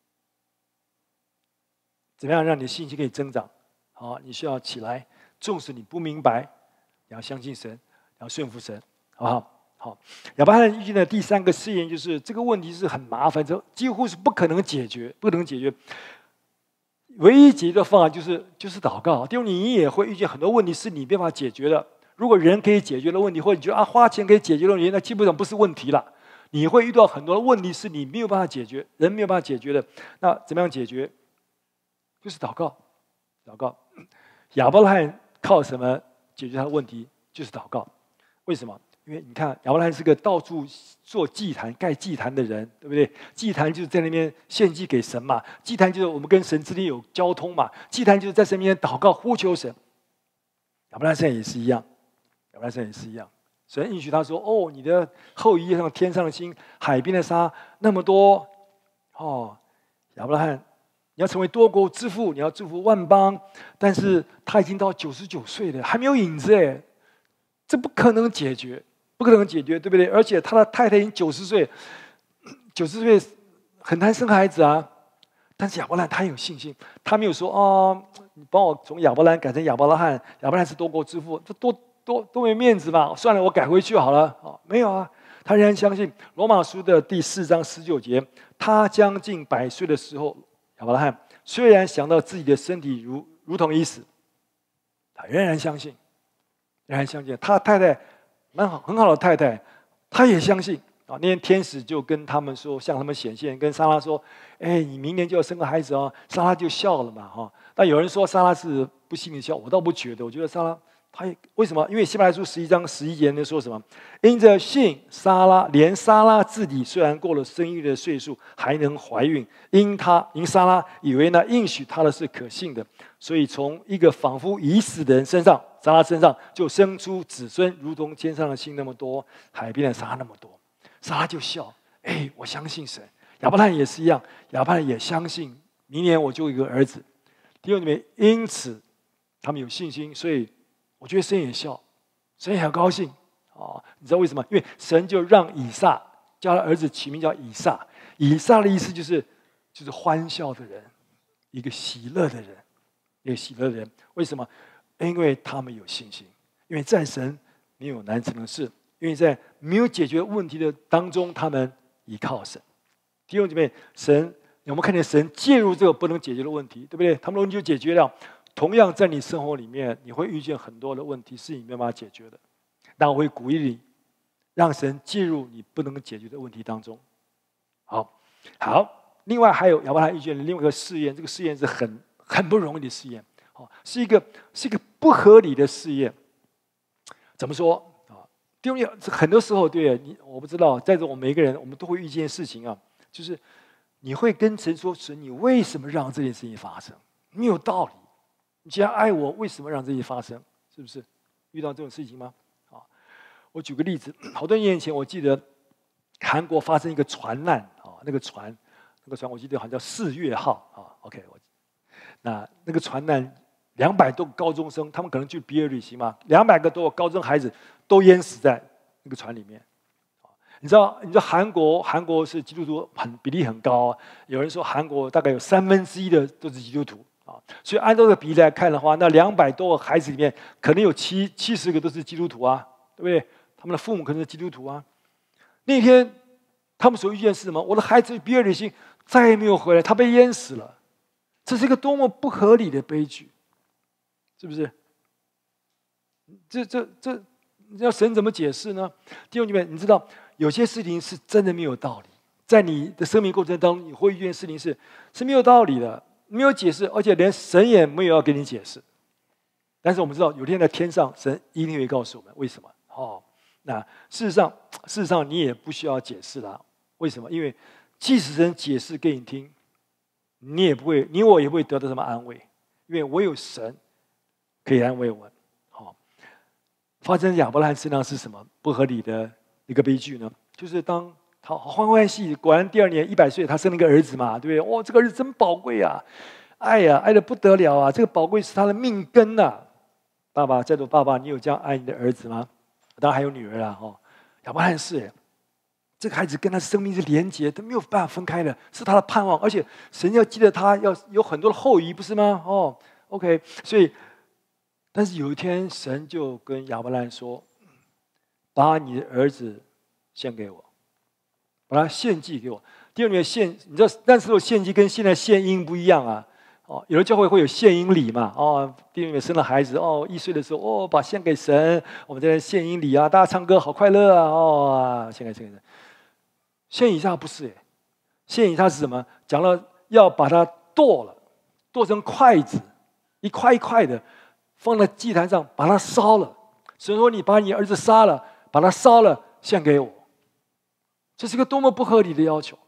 [SPEAKER 1] 怎么样让你的信心可以增长？好，你需要起来，纵使你不明白，你要相信神，你要顺服神，好不好？好，亚伯拉罕遇见的第三个试验就是这个问题是很麻烦，这几乎是不可能解决，不能解决。唯一解决的方法就是就是祷告。弟兄，你也会遇见很多问题是你没办法解决的。如果人可以解决的问题，或者你觉得啊花钱可以解决的问题，那基本上不是问题了。你会遇到很多的问题是你没有办法解决，人没有办法解决的。那怎么样解决？就是祷告，祷告。亚伯拉罕靠什么解决他的问题？就是祷告。为什么？因为你看，亚伯拉罕是个到处做祭坛、盖祭坛的人，对不对？祭坛就是在那边献祭给神嘛，祭坛就是我们跟神之间有交通嘛，祭坛就是在神面前祷告、呼求神。亚伯拉罕现在也是一样，亚伯拉罕现在也是一样。神应许他说：“哦，你的后裔像天上的星、海边的沙那么多。”哦，亚伯拉罕。你要成为多国之父，你要祝福万邦，但是他已经到九十九岁了，还没有影子哎，这不可能解决，不可能解决，对不对？而且他的太太已经九十岁，九十岁很难生孩子啊。但是亚伯拉罕他有信心，他没有说哦，你帮我从亚伯兰改成亚伯拉罕，亚伯兰是多国之父，这多多多没面子嘛。算了，我改回去好了。哦，没有啊，他仍然相信。罗马书的第四章十九节，他将近百岁的时候。亚伯拉罕虽然想到自己的身体如如同已死，他仍然相信，仍然相信。他太太蛮好，很好的太太，他也相信啊。那天天使就跟他们说，向他们显现，跟莎拉说：“哎，你明年就要生个孩子哦。”莎拉就笑了嘛，哈。但有人说莎拉是不信的笑，我倒不觉得，我觉得莎拉他也为什么？因为希伯来书十一章十一节那说什么？因着信，撒拉连撒拉自己虽然过了生育的岁数，还能怀孕，因他因撒拉以为那应许他的是可信的，所以从一个仿佛已死的人身上，撒拉身上就生出子孙，如同天上的星那么多，海边的沙那么多。撒拉就笑，哎，我相信神。亚伯拉罕也是一样，亚伯拉罕也相信，明年我就有一个儿子。弟兄姊妹，因此他们有信心，所以我觉得神也笑，神也很高兴啊！你知道为什么？因为神就让以撒叫他儿子起名叫以撒。以撒的意思就是就是欢笑的人，一个喜乐的人，一个喜乐的人。为什么？因为他们有信心，因为在神没有难成的事，因为在没有解决问题的当中，他们依靠神。弟兄姐妹，神有没有看见神介入这个不能解决的问题，对不对？他们的问题就解决了。同样，在你生活里面，你会遇见很多的问题是你没办法解决的。但我会鼓励你，让神介入你不能解决的问题当中。好，好。另外还有亚伯拉罕遇见了另外一个试验，这个试验是很很不容易的试验，哦，是一个是一个不合理的试验。怎么说啊？弟兄，很多时候，对你，我不知道，在座我们每一个人，我们都会遇见事情啊。就是你会跟神说：“神，你为什么让这件事情发生？没有道理。你既然爱我，为什么让这些发生？是不是遇到这种事情吗？”啊，我举个例子，好多年前，我记得韩国发生一个船难啊，那个船，那个船我记得好像叫四月号啊。OK， 我那那个船难，两百多个高中生，他们可能去毕业旅行嘛，两百个多高中孩子都淹死在那个船里面。你知道，你知道韩国，韩国是基督徒很比例很高啊。有人说韩国大概有三分之一的都是基督徒啊，所以按照这个比例来看的话，那两百多个孩子里面，可能有七七十个都是基督徒啊，对不对？他们的父母可能是基督徒啊。那天他们所遇见是什么？我的孩子毕业旅行再也没有回来，他被淹死了。这是一个多么不合理的悲剧，是不是？这这这，要神怎么解释呢？弟兄姐妹，你知道？有些事情是真的没有道理，在你的生命过程当中，你会遇见事情是是没有道理的，没有解释，而且连神也没有要给你解释。但是我们知道，有一天在天上，神一定会告诉我们为什么。哦，那事实上，事实上你也不需要解释啦。为什么？因为即使神解释给你听，你也不会，你我也不会得到什么安慰，因为我有神可以安慰我。好，发生在亚伯拉罕身上是什么不合理的一个悲剧呢？就是当他欢欢喜喜，果然第二年一百岁，他生了一个儿子嘛，对不对？哦，这个儿子真宝贵啊，爱呀、啊，爱得不得了啊！这个宝贵是他的命根呐、啊。爸爸，在座爸爸，你有这样爱你的儿子吗？当然还有女儿啦，哦，亚伯拉罕是，这个孩子跟他生命是连结，都没有办法分开的，是他的盼望，而且神要记得他要有很多的后裔，不是吗？哦 ，OK， 所以，但是有一天，神就跟亚伯拉罕说。把你的儿子献给我，把他献祭给我。第二年献，你知道那时候献祭跟现在献婴不一样啊。哦，有的教会会有献婴礼嘛。哦，第二年生了孩子，哦，一岁的时候，哦，把献给神，我们在献婴礼啊，大家唱歌好快乐啊，哦，献给献给神。献以撒不是耶，献以撒是什么？讲了要把它剁了，剁成筷子，一块一块的，放在祭坛上，把它烧了。神说：“你把你儿子杀了。”把它烧了，献给我。这是个多么不合理的要求！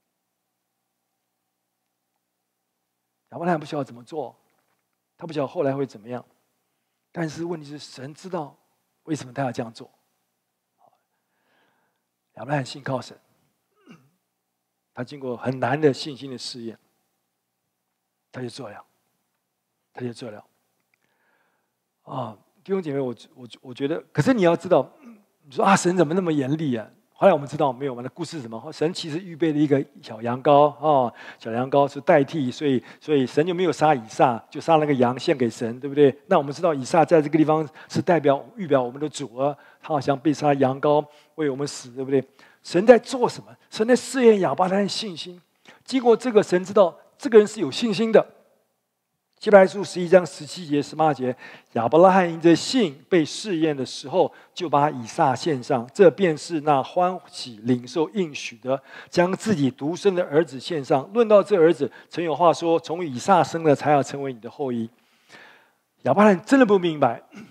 [SPEAKER 1] 亚伯拉罕不晓得怎么做，他不晓得后来会怎么样。但是问题是，神知道为什么他要这样做。亚伯拉罕信靠神，他经过很难的信心的试验，他就做了，他就做了。啊，弟兄姐妹，我我我觉得，可是你要知道。你说啊，神怎么那么严厉啊？后来我们知道没有嘛？那故事是什么？神其实预备了一个小羊羔哦，小羊羔是代替，所以所以神就没有杀以撒，就杀了个羊献给神，对不对？那我们知道以撒在这个地方是代表预表我们的主啊，他好像被杀羊羔为我们死，对不对？神在做什么？神在试验亚伯拉罕的信心。经过这个，神知道这个人是有信心的。希伯来书十一章十七节、十八节，亚伯拉罕因着信被试验的时候，就把以撒献上，这便是那欢喜领受应许的，将自己独生的儿子献上。论到这儿子，曾有话说：“从以撒生的，才要成为你的后裔。”亚伯拉罕真的不明白，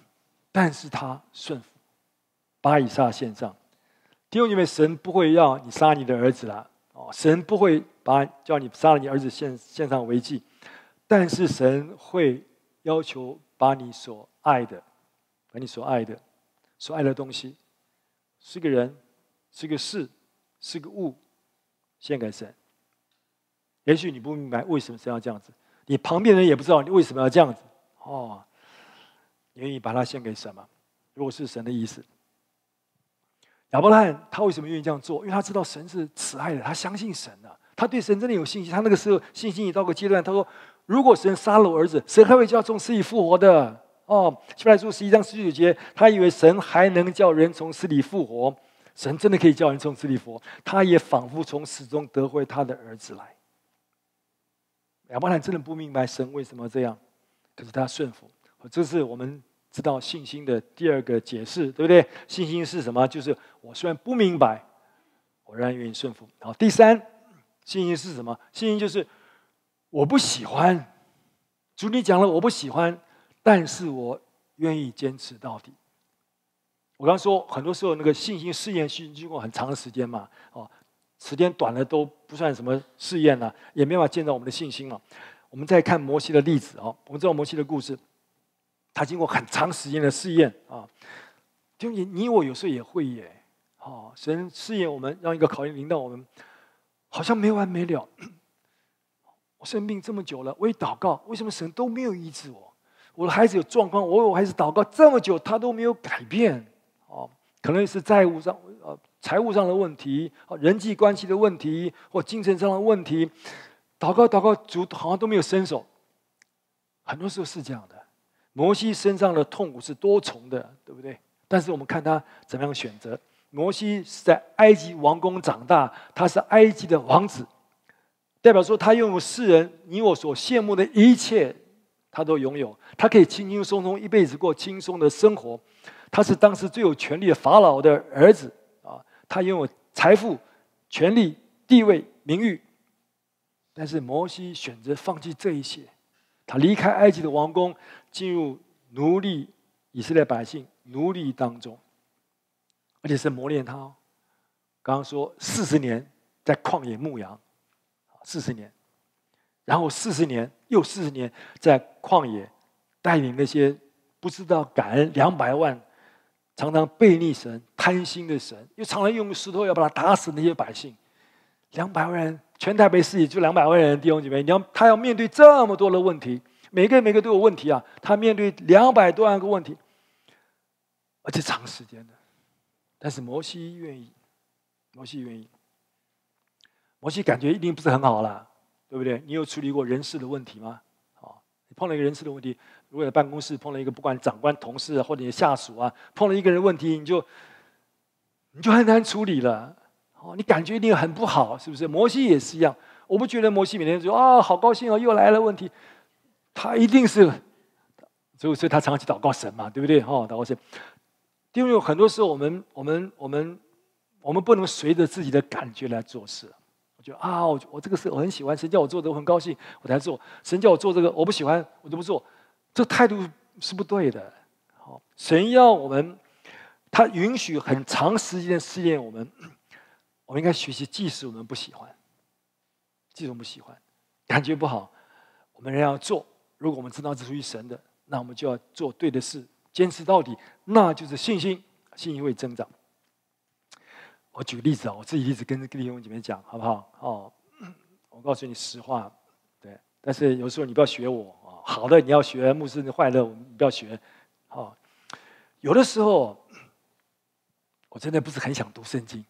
[SPEAKER 1] 但是他顺服，把以撒献上。弟兄姐妹，神不会要你杀你的儿子啦，哦，神不会把叫你杀了你儿子献献上为祭，但是神会要求把你所爱的，把你所爱的、所爱的东西，是个人，是个事，是个物，献给神。也许你不明白为什么神要这样子，你旁边人也不知道你为什么要这样子，哦，你愿意把它献给神吗？如果是神的意思。亚伯拉罕他为什么愿意这样做？因为他知道神是慈爱的，他相信神啊，他对神真的有信心。他那个时候信心已到个阶段，他说：“如果神杀了我儿子，神还会叫从死里复活的。”哦，希伯来书十一章十九节，他以为神还能叫人从死里复活，神真的可以叫人从死里复活，他也仿佛从死中得回他的儿子来。亚伯拉罕真的不明白神为什么这样，可是他顺服。这是我们知道信心的第二个解释，对不对？信心是什么？就是我虽然不明白，我仍然愿意顺服。好，第三，信心是什么？信心就是我不喜欢，主你讲了我不喜欢，但是我愿意坚持到底。我刚刚说，很多时候那个信心试验需经过很长的时间嘛，哦，时间短了都不算什么试验了，也没办法见到我们的信心嘛。我们再看摩西的例子哦，我们知道摩西的故事。他经过很长时间的试验啊，就你你我有时候也会耶，哦，神试验我们，让一个考验临到我们，好像没完没了。我生病这么久了，我也祷告，为什么神都没有医治我？我的孩子有状况，我我孩子祷告这么久，他都没有改变。哦，可能是债务上、呃财务上的问题，人际关系的问题，或精神上的问题，祷告祷告，主好像都没有伸手。很多时候是这样的。摩西身上的痛苦是多重的，对不对？但是我们看他怎么样选择。摩西是在埃及王宫长大，他是埃及的王子，代表说他拥有世人你我所羡慕的一切，他都拥有。他可以轻轻松松一辈子过轻松的生活。他是当时最有权力的法老的儿子啊，他拥有财富、权力、地位、名誉。但是摩西选择放弃这一切。他离开埃及的王宫，进入奴隶以色列百姓奴隶当中，而且是磨练他。刚刚说四十年在旷野牧羊，四十年，然后四十年又四十年在旷野带领那些不知道感恩两百万，常常背逆神、贪心的神，又常常用石头要把他打死那些百姓，两百万人。全台北市也就两百万人，弟兄姐妹，你要他要面对这么多的问题，每个每个都有问题啊，他面对两百多万个问题，而且长时间的。但是摩西愿意，摩西愿意，摩西感觉一定不是很好啦，对不对？你有处理过人事的问题吗？好，你碰了一个人事的问题，如果在办公室碰了一个不管长官、同事啊，或者你的下属啊，碰了一个人问题，你就你就很难处理了。哦，你感觉一定很不好，是不是？摩西也是一样。我不觉得摩西每天说啊，好高兴哦，又来了问题。他一定是，所以所以他常常去祷告神嘛，对不对？哦，祷告神。因为很多时候我们我们我们我们不能随着自己的感觉来做事。我觉得啊，我我这个事我很喜欢，神叫我做的我很高兴，我才做。神叫我做这个我不喜欢，我就不做。这态度是不对的。好，神要我们，他允许很长时间试验我们。我们应该学习，即使我们不喜欢，即使我们不喜欢，感觉不好，我们仍然要做。如果我们知道这属于神的，那我们就要做对的事，坚持到底，那就是信心，信心会增长。我举个例子啊，我自己例子跟弟兄姐妹讲，好不好？哦，我告诉你实话，对，但是有时候你不要学我啊，好的你要学，牧师坏的你不要学。好，有的时候我真的不是很想读圣经。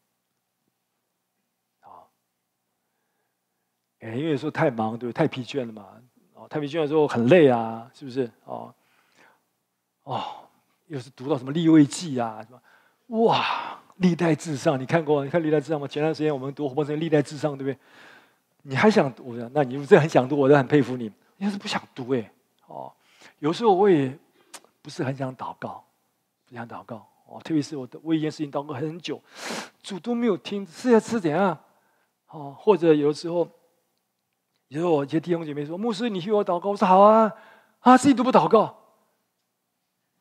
[SPEAKER 1] 因为有时候太忙，对不对？太疲倦了嘛，哦，太疲倦的时候很累啊，是不是？哦，哦，又是读到什么利未记啊，什么哇，历代至上，你看过？你看历代至上吗？前段时间我们读活泼神历代至上，对不对？你还想读？那你真的很想读，我都很佩服你。你要是不想读，哎，哦，有时候我也不是很想祷告，不想祷告哦，特别是我为一件事情祷告很久，主都没有听，是要是怎样？哦，或者有的时候。有时候我一些弟兄姐妹说：“牧师，你替我祷告。”我说：“好啊，啊，自己都不祷告。”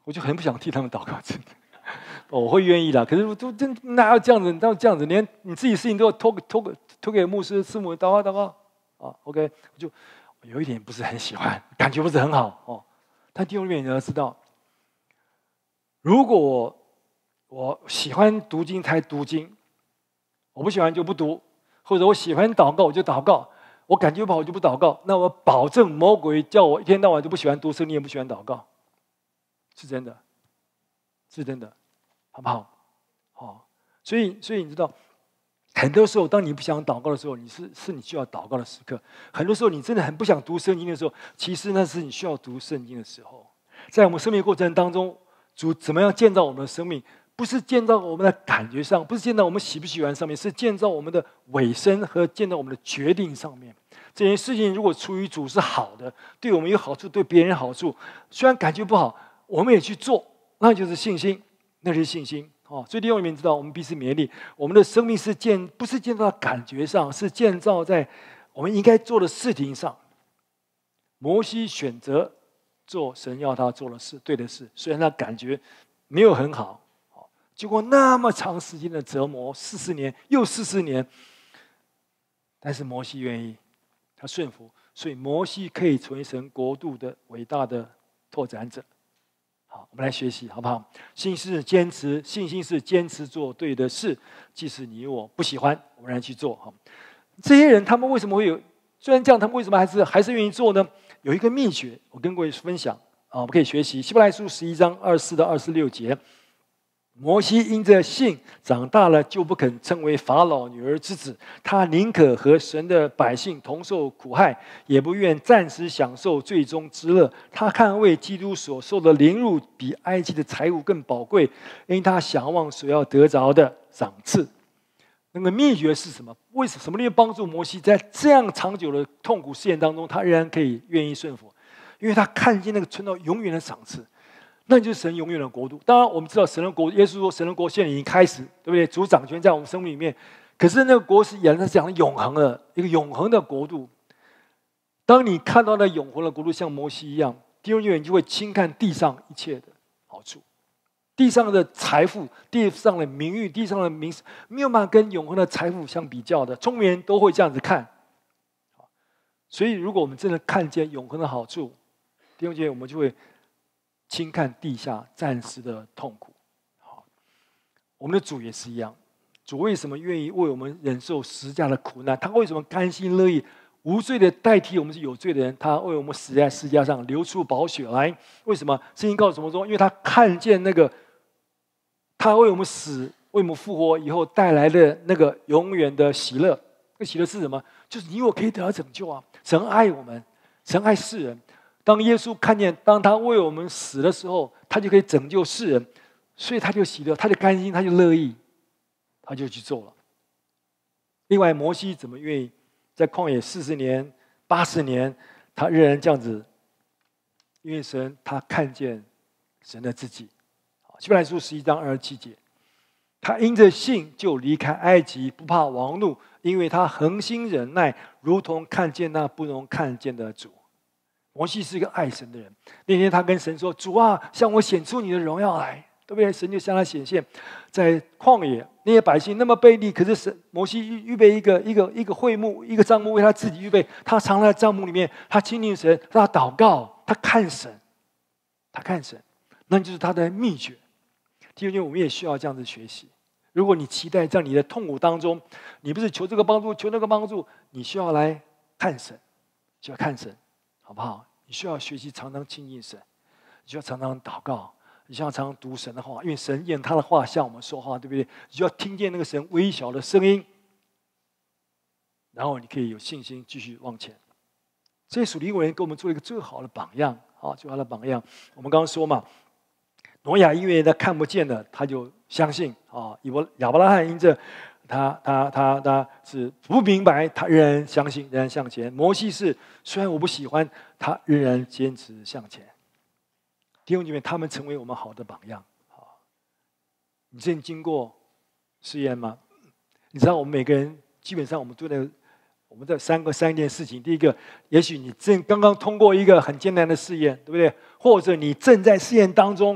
[SPEAKER 1] 我就很不想替他们祷告，真的。我会愿意啦，可是我都真哪要这样子？哪有这样子？连你自己事情都要托托给托给牧师、师母祷告祷告啊 ？OK， 我就有一点不是很喜欢，感觉不是很好哦。但弟兄姊妹你要知道，如果我我喜欢读经才读经，我不喜欢就不读，或者我喜欢祷告我就祷告，我感觉不好我就不祷告，那我保证魔鬼叫我一天到晚都不喜欢读圣经，也不喜欢祷告，是真的，是真的。好不好？好，所以所以你知道，很多时候当你不想祷告的时候，你是是你需要祷告的时刻。很多时候你真的很不想读圣经的时候，其实那是你需要读圣经的时候。在我们生命过程当中，主怎么样建造我们的生命？不是建造我们的感觉上，不是建造我们喜不喜欢上面，是建造我们的尾声和建造我们的决定上面。这件事情如果出于主是好的，对我们有好处，对别人有好处，虽然感觉不好，我们也去做，那就是信心。那是信心哦，所以弟兄们知道，我们彼此勉励，我们的生命是建，不是建造在感觉上，是建造在我们应该做的事情上。摩西选择做神要他做的事，对的事，虽然他感觉没有很好，经过那么长时间的折磨，四十年又四十年，但是摩西愿意，他顺服，所以摩西可以成为神国度的伟大的拓展者。好，我们来学习，好不好？信心是坚持，信心是坚持做对的事，即使你我不喜欢，我们来去做。好，这些人他们为什么会有？虽然这样，他们为什么还是还是愿意做呢？有一个秘诀，我跟各位分享啊，我们可以学习。希伯来书十一章二十四到二十六节。摩西因着信长大了，就不肯称为法老女儿之子。他宁可和神的百姓同受苦害，也不愿暂时享受最终之乐。他看为基督所受的凌辱，比埃及的财物更宝贵，因他想望所要得着的赏赐。那个秘诀是什么？为什么什么东西帮助摩西在这样长久的痛苦试验当中，他仍然可以愿意顺服？因为他看见那个存到永远的赏赐。那就是神永远的国度。当然，我们知道神的国，耶稣说神的国现在已经开始，对不对？主掌权在我们生命里面。可是那个国是也是讲永恒的一个永恒的国度。当你看到那永恒的国度像摩西一样，弟兄姐妹，你就会轻看地上一切的好处，地上的财富、地上的名誉、地上的名声，没有办法跟永恒的财富相比较的。聪明人都会这样子看。所以，如果我们真的看见永恒的好处，弟兄姐妹，我们就会轻看地下暂时的痛苦。好，我们的主也是一样。主为什么愿意为我们忍受十架的苦难？他为什么甘心乐意无罪的代替我们是有罪的人？他为我们死在十架上，流出宝血来。为什么？圣经告诉我们说，因为他看见那个他为我们死、为我们复活以后带来的那个永远的喜乐。那喜乐是什么？就是你我可以得到拯救啊！神爱我们，神爱世人。当耶稣看见，当他为我们死的时候，他就可以拯救世人，所以他就喜乐，他就甘心，他就乐意，他就去做了。另外，摩西怎么愿意在旷野四十年、八十年，他仍然这样子？因为神他看见神的自己。希伯来书十一章二十七节，他因着信就离开埃及，不怕王怒，因为他恒心忍耐，如同看见那不容看见的主。摩西是一个爱神的人。那天他跟神说：“主啊，向我显出你的荣耀来，对不对？”神就向他显现，在旷野，那些百姓那么卑劣，可是神摩西预备一个一个一个会幕，一个帐幕为他自己预备。他藏在帐幕里面，他亲近神，他祷告，他看神，他看神，那就是他的秘诀。弟兄姐妹，我们也需要这样子学习。如果你期待在你的痛苦当中，你不是求这个帮助，求那个帮助，你需要来看神，需要看神。好不好？你需要学习常常亲近神，你需要常常祷告，你需要常常读神的话，因为神用他的话向我们说话，对不对？你需要听见那个神微小的声音，然后你可以有信心继续往前。这些属灵伟人给我们做一个最好的榜样，好，最好的榜样。我们刚刚说嘛，挪亚因为他看不见的，他就相信啊。以伯亚伯拉罕因着他他他他是不明白，他仍然相信，仍然向前。摩西是虽然我不喜欢，他仍然坚持向前。弟兄姐妹，他们成为我们好的榜样。你真经过试验吗？你知道我们每个人基本上我们做的我们的三个三件事情。第一个，也许你正刚刚通过一个很艰难的试验，对不对？或者你正在试验当中，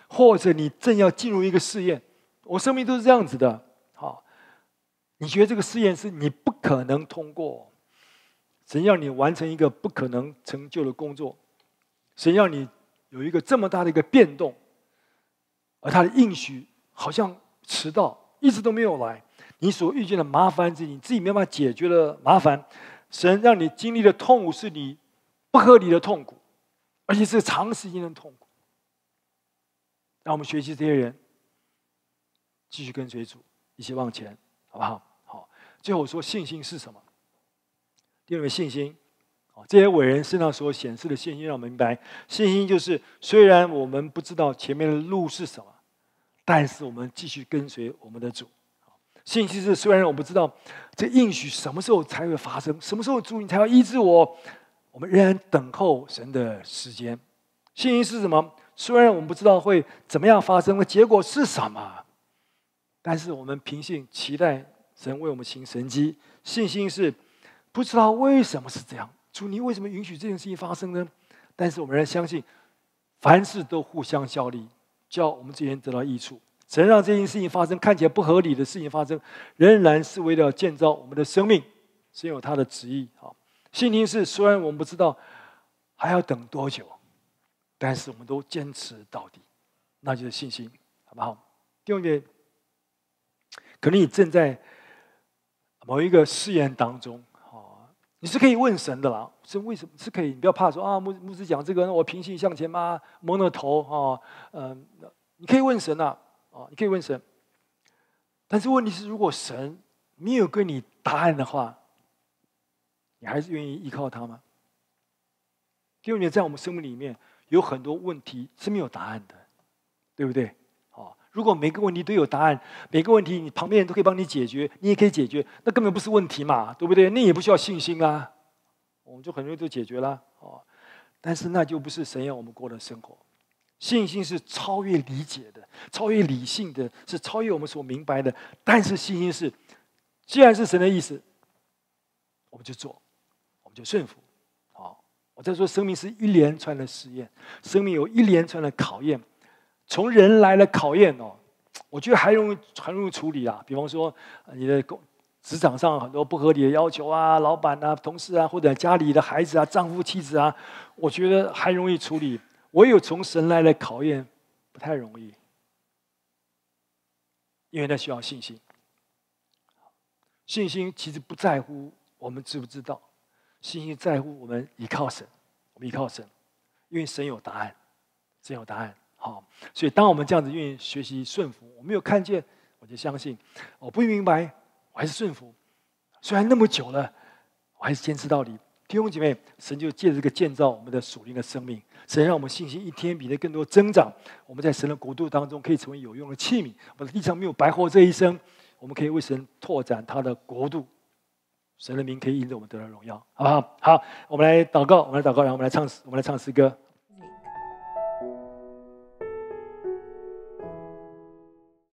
[SPEAKER 1] 或者你正要进入一个试验，我生命都是这样子的。好，你觉得这个试验是你不可能通过，神要你完成一个不可能成就的工作，神要你有一个这么大的一个变动，而他的应许好像迟到，一直都没有来。你所遇见的麻烦是你自己没办法解决的麻烦，神让你经历的痛苦是你不合理的痛苦，而且是长时间的痛苦。让我们学习这些人，继续跟随主，一起往前，好不好？好。最后我说信心是什么？第二个信心，这些伟人身上所显示的信心，让我们明白，信心就是虽然我们不知道前面的路是什么，但是我们继续跟随我们的主。信心是虽然我们不知道这应许什么时候才会发生，什么时候主你才要医治我，我们仍然等候神的时间。信心是什么？虽然我们不知道会怎么样发生，的结果是什么，但是我们凭信期待神为我们行神迹。信心是不知道为什么是这样，主你为什么允许这件事情发生呢？但是我们仍然相信，凡事都互相效力，叫我们这些人得到益处。神让这件事情发生，看起来不合理的事情发生，仍然是为了建造我们的生命，是有他的旨意。好，信心是虽然我们不知道还要等多久，但是我们都坚持到底，那就是信心，好不好？弟兄姐妹，可能你正在某一个试验当中，你是可以问神的啦。神为什么是可以？你不要怕说啊，牧牧师讲这个，我平信向前吗？蒙了头啊，嗯、呃，你可以问神啊。哦，你可以问神，但是问题是，如果神没有给你答案的话，你还是愿意依靠他吗？弟兄姐妹，在我们生命里面有很多问题是没有答案的，对不对？哦，如果每个问题都有答案，每个问题你旁边人都可以帮你解决，你也可以解决，那根本不是问题嘛，对不对？那也不需要信心啊，我们就很容易就解决了。哦，但是那就不是神要我们过的生活。信心是超越理解的，超越理性的，是超越我们所明白的。但是信心是，既然是神的意思，我们就做，我们就顺服。好，我在说，生命是一连串的试验，生命有一连串的考验。从人来的考验哦，我觉得还容易还容易处理啊。比方说，你的工职场上很多不合理的要求啊，老板啊、同事啊，或者家里的孩子啊、丈夫妻子啊，我觉得还容易处理。唯有从神来的考验不太容易，因为那需要信心。信心其实不在乎我们知不知道，信心在乎我们依靠神，我们依靠神，因为神有答案，神有答案。好，所以当我们这样子愿意学习顺服，我没有看见，我就相信；我不明白，我还是顺服。虽然那么久了，我还是坚持到底。弟兄姐妹，神就借着这个建造我们的属灵的生命，神让我们信心一天比一天更多增长。我们在神的国度当中可以成为有用的器皿，我们的地上没有白活这一生，我们可以为神拓展他的国度，神的名可以因着我们得到荣耀，好不好？好，我们来祷告，我们来祷告，然后我们来唱，我们来唱诗歌。